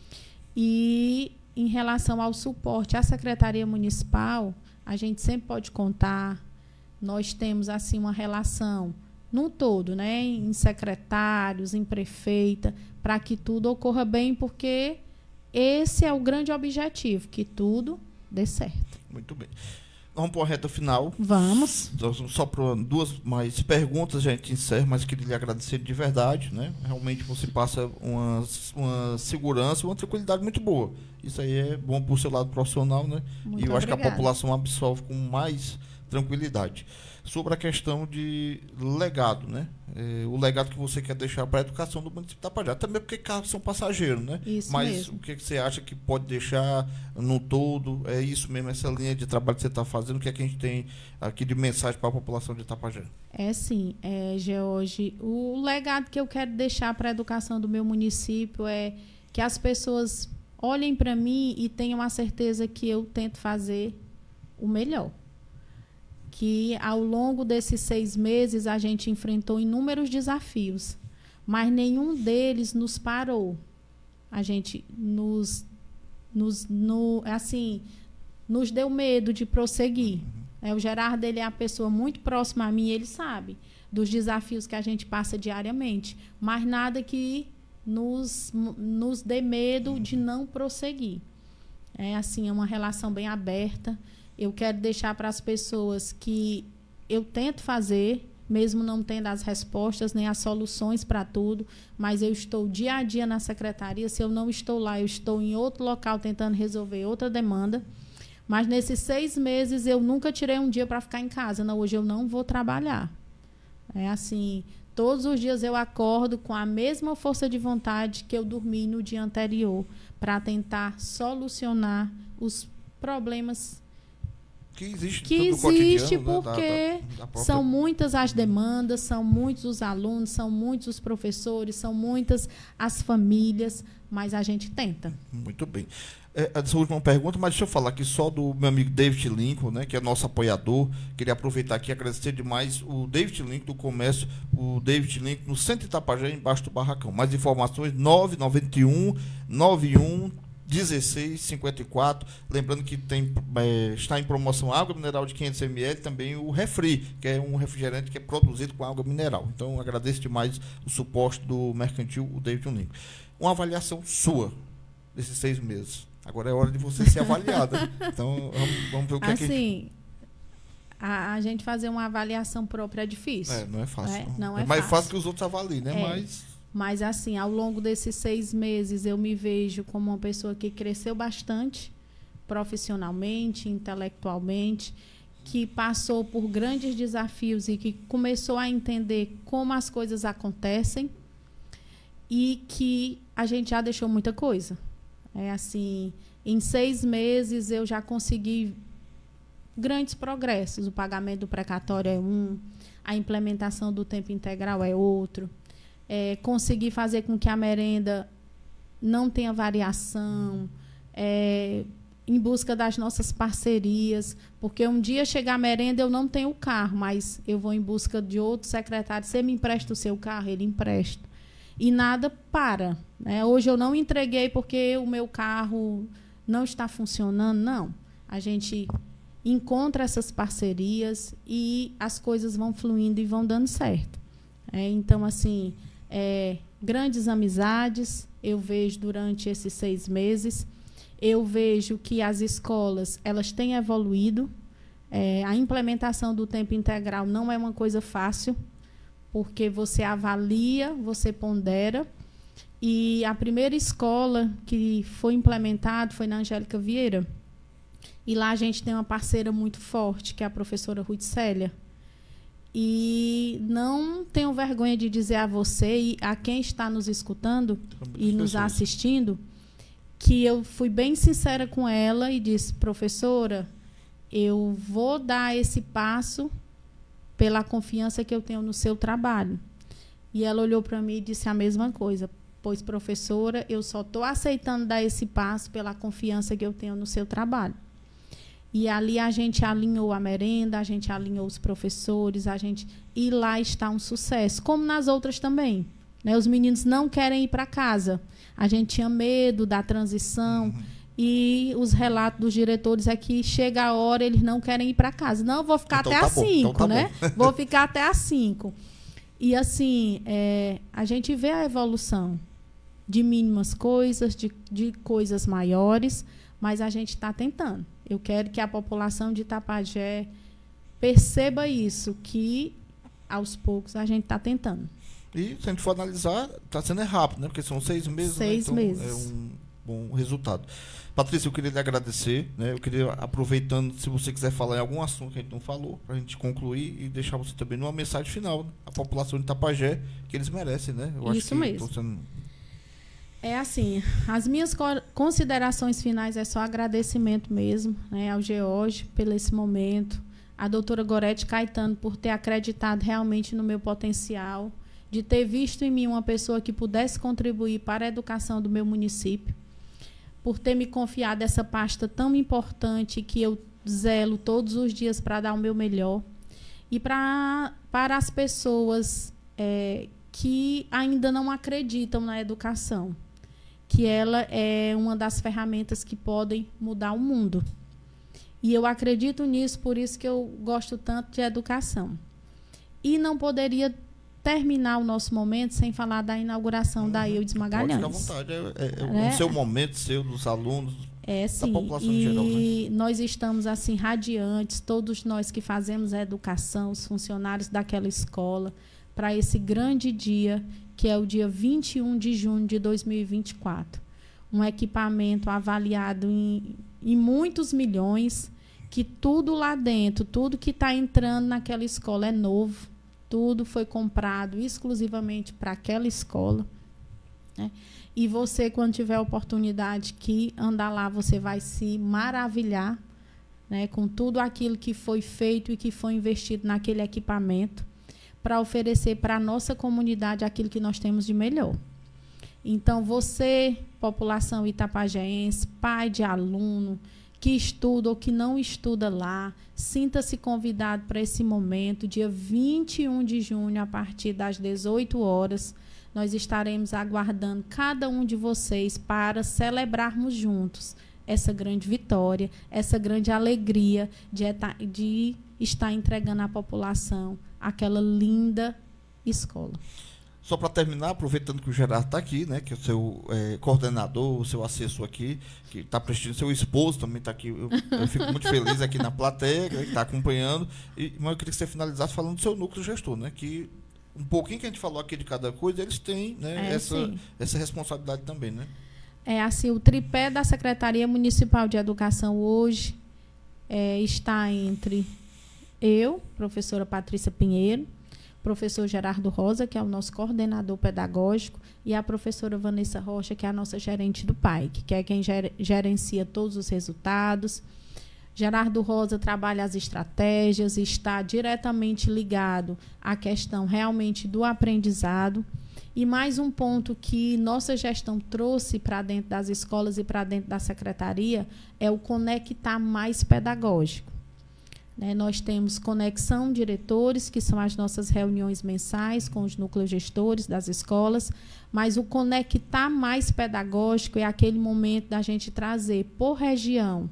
E em relação ao suporte à Secretaria Municipal, a gente sempre pode contar, nós temos assim uma relação num todo, né, em secretários, em prefeita, para que tudo ocorra bem, porque esse é o grande objetivo, que tudo dê certo. Muito bem. Vamos para a reta final. Vamos. Só para duas mais perguntas, a gente encerra, mas queria lhe agradecer de verdade, né? Realmente você passa uma, uma segurança, uma tranquilidade muito boa. Isso aí é bom para o seu lado profissional, né? Muito e eu obrigada. Acho que a população absorve com mais tranquilidade. Sobre a questão de legado, né? É, o legado que você quer deixar para a educação do município de Itapajé. Também porque carros são passageiros, né? Isso Mas mesmo. o que você acha que pode deixar no todo? É isso mesmo, essa linha de trabalho que você está fazendo? O que é que a gente tem aqui de mensagem para a população de Itapajé? É sim, é, George. O legado que eu quero deixar para a educação do meu município é que as pessoas olhem para mim e tenham a certeza que eu tento fazer o melhor. Que ao longo desses seis meses a gente enfrentou inúmeros desafios, mas nenhum deles nos parou. A gente nos, nos, no, assim, nos deu medo de prosseguir. É, o Gerardo, ele é a pessoa muito próxima a mim, ele sabe dos desafios que a gente passa diariamente, mas nada que nos, nos dê medo de não prosseguir. É assim, é uma relação bem aberta. Eu quero deixar para as pessoas que eu tento fazer, mesmo não tendo as respostas nem as soluções para tudo, mas eu estou dia a dia na secretaria. Se eu não estou lá, eu estou em outro local tentando resolver outra demanda. Mas nesses seis meses eu nunca tirei um dia para ficar em casa. Não, hoje eu não vou trabalhar. É assim, todos os dias eu acordo com a mesma força de vontade que eu dormi no dia anterior, para tentar solucionar os problemas que existe, que existe cotidiano, porque né, da, da, da própria... são muitas as demandas, são muitos os alunos, são muitos os professores, são muitas as famílias, mas a gente tenta. Muito bem. É, essa última pergunta, mas deixa eu falar aqui só do meu amigo David Lincoln, né, que é nosso apoiador. Queria aproveitar aqui e agradecer demais o David Lincoln do Comércio, o David Lincoln no centro de Itapajé, embaixo do Barracão. Mais informações, nove nove um, nove um, dezesseis cinquenta e quatro. Lembrando que tem, é, está em promoção água mineral de quinhentos mililitros, também o Refri, que é um refrigerante que é produzido com água mineral. Então, agradeço demais o suporte do mercantil, o David Lincoln. Uma avaliação sua desses seis meses. Agora é hora de você ser avaliada. Então, vamos, vamos ver o que assim, é que... Assim, a, a gente fazer uma avaliação própria é difícil. É, não é fácil. É, não. não é, é mais fácil. fácil que os outros avaliem, né? É. Mas... Mas, assim, ao longo desses seis meses, eu me vejo como uma pessoa que cresceu bastante, profissionalmente, intelectualmente, que passou por grandes desafios e que começou a entender como as coisas acontecem e que a gente já deixou muita coisa. É assim, em seis meses eu já consegui grandes progressos. O pagamento do precatório é um, a implementação do tempo integral é outro. É, conseguir fazer com que a merenda não tenha variação, é, em busca das nossas parcerias, porque um dia chegar a merenda eu não tenho o carro, mas eu vou em busca de outro secretário. Você me empresta o seu carro? Ele empresta. E nada para. Né? Hoje eu não entreguei porque o meu carro não está funcionando, não. A gente encontra essas parcerias e as coisas vão fluindo e vão dando certo. É, então, assim... É, grandes amizades eu vejo durante esses seis meses. Eu vejo que as escolas elas têm evoluído. É, a implementação do tempo integral não é uma coisa fácil, porque você avalia, você pondera. E a primeira escola que foi implementada foi na Angélica Vieira. E lá a gente tem uma parceira muito forte, que é a professora Ruth Célia. E não tenho vergonha de dizer a você e a quem está nos escutando e nos assistindo que eu fui bem sincera com ela e disse: professora, eu vou dar esse passo pela confiança que eu tenho no seu trabalho. E ela olhou para mim e disse a mesma coisa: pois, professora, eu só estou aceitando dar esse passo pela confiança que eu tenho no seu trabalho. E ali a gente alinhou a merenda, a gente alinhou os professores, a gente e lá está um sucesso, como nas outras também. Né? Os meninos não querem ir para casa. A gente tinha medo da transição. Uhum. E os relatos dos diretores é que chega a hora, eles não querem ir para casa. Não, vou ficar então até tá às cinco, então tá né? Vou ficar até às cinco. E assim, é, a gente vê a evolução de mínimas coisas, de, de coisas maiores, mas a gente está tentando. Eu quero que a população de Itapajé perceba isso, que aos poucos a gente está tentando. E se a gente for analisar, está sendo rápido, né? Porque são seis meses. Seis né? Então, meses. É um bom resultado. Patrícia, eu queria lhe agradecer, né? Eu queria, aproveitando, se você quiser falar em algum assunto que a gente não falou, para a gente concluir e deixar você também numa mensagem final, né? A população de Itapajé, que eles merecem, né? Eu isso acho que mesmo. Sendo... É assim, as minhas considerações finais é só agradecimento mesmo, né, ao George por esse momento, a doutora Gorete Caetano por ter acreditado realmente no meu potencial, de ter visto em mim uma pessoa que pudesse contribuir para a educação do meu município, por ter me confiado essa pasta tão importante que eu zelo todos os dias para dar o meu melhor, e pra, para as pessoas é, que ainda não acreditam na educação, que ela é uma das ferramentas que podem mudar o mundo. E eu acredito nisso, por isso que eu gosto tanto de educação. E não poderia terminar o nosso momento sem falar da inauguração uhum. da Eudes Magalhães. Pode ficar à vontade. É, é, é né? O seu momento, seu, dos alunos. É, sim. Da população e em geral, né? Nós estamos assim radiantes, todos nós que fazemos a educação, os funcionários daquela escola, para esse grande dia, que é o dia vinte e um de junho de dois mil e vinte e quatro. Um equipamento avaliado em, em muitos milhões, que tudo lá dentro, tudo que está entrando naquela escola é novo, tudo foi comprado exclusivamente para aquela escola, né? E você, quando tiver a oportunidade que andar lá, você vai se maravilhar, né, com tudo aquilo que foi feito e que foi investido naquele equipamento para oferecer para a nossa comunidade aquilo que nós temos de melhor. Então, você, população itapajéense, pai de aluno, que estuda ou que não estuda lá, sinta-se convidado para esse momento, dia vinte e um de junho, a partir das dezoito horas, nós estaremos aguardando cada um de vocês para celebrarmos juntos essa grande vitória, essa grande alegria de, de estar entregando à população aquela linda escola. Só para terminar, aproveitando que o Gerardo está aqui, né, que é o seu é, coordenador, o seu assessor aqui, que está prestigiando, seu esposo também está aqui. Eu, eu fico muito feliz aqui na plateia, que está acompanhando. E, mas eu queria que você finalizasse falando do seu núcleo gestor, né, que um pouquinho que a gente falou aqui de cada coisa, eles têm, né, é, essa, essa responsabilidade também, né? É assim, o tripé da Secretaria Municipal de Educação hoje é, está entre eu, professora Patrícia Pinheiro, professor Gerardo Rosa, que é o nosso coordenador pedagógico, e a professora Vanessa Rocha, que é a nossa gerente do P A I C, que é quem ger, gerencia todos os resultados. Gerardo Rosa trabalha as estratégias, está diretamente ligado à questão realmente do aprendizado. E mais um ponto que nossa gestão trouxe para dentro das escolas e para dentro da secretaria é o conectar mais pedagógico. Né, nós temos conexão diretores, que são as nossas reuniões mensais com os núcleos gestores das escolas, mas o conectar mais pedagógico é aquele momento da gente trazer por região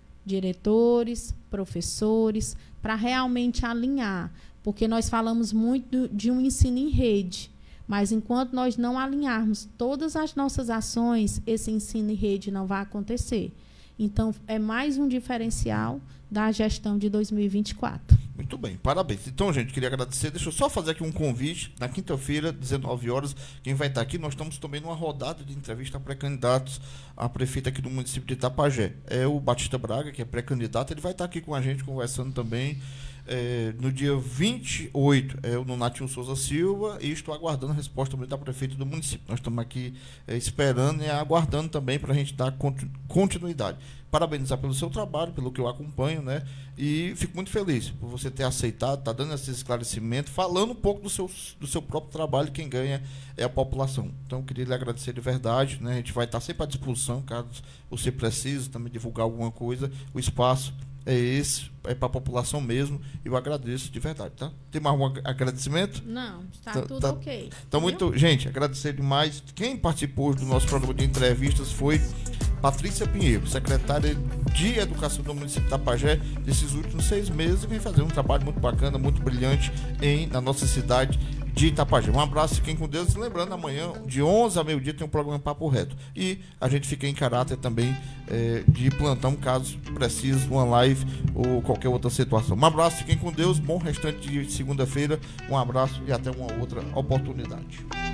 diretores, professores, para realmente alinhar, porque nós falamos muito de um ensino em rede, mas enquanto nós não alinharmos todas as nossas ações, esse ensino em rede não vai acontecer. Então, é mais um diferencial da gestão de dois mil e vinte e quatro. Muito bem, parabéns. Então, gente, queria agradecer. Deixa eu só fazer aqui um convite. Na quinta-feira, dezenove horas, quem vai estar aqui, nós estamos também numa rodada de entrevista a pré-candidatos a prefeito aqui do município de Itapajé. É o Batista Braga, que é pré-candidato, ele vai estar aqui com a gente, conversando também. É, no dia vinte e oito, é, no Natinho Souza Silva, e estou aguardando a resposta também da prefeita do município. Nós estamos aqui é, esperando e aguardando também para a gente dar continuidade. Parabenizar pelo seu trabalho, pelo que eu acompanho, né? E fico muito feliz por você ter aceitado, tá dando esse esclarecimento, falando um pouco do seu, do seu próprio trabalho. Quem ganha é a população. Então, eu queria lhe agradecer de verdade, né? A gente vai estar sempre à disposição, caso você precise também divulgar alguma coisa. O espaço é esse, é para a população mesmo, e eu agradeço de verdade, tá? Tem mais algum agradecimento? Não, está tá, tudo tá, ok. Então, muito, gente, agradecer demais. Quem participou do nosso programa de entrevistas foi Patrícia Pinheiro, secretária de Educação do município de Itapajé, desses últimos seis meses, e vem fazer um trabalho muito bacana, muito brilhante em, na nossa cidade de Itapajé. Um abraço, fiquem com Deus. E lembrando, amanhã, de onze a meio-dia, tem um programa Papo Reto. E a gente fica em caráter também é, de plantão, caso precise, uma live ou qualquer outra situação. Um abraço, fiquem com Deus. Bom restante de segunda-feira. Um abraço e até uma outra oportunidade.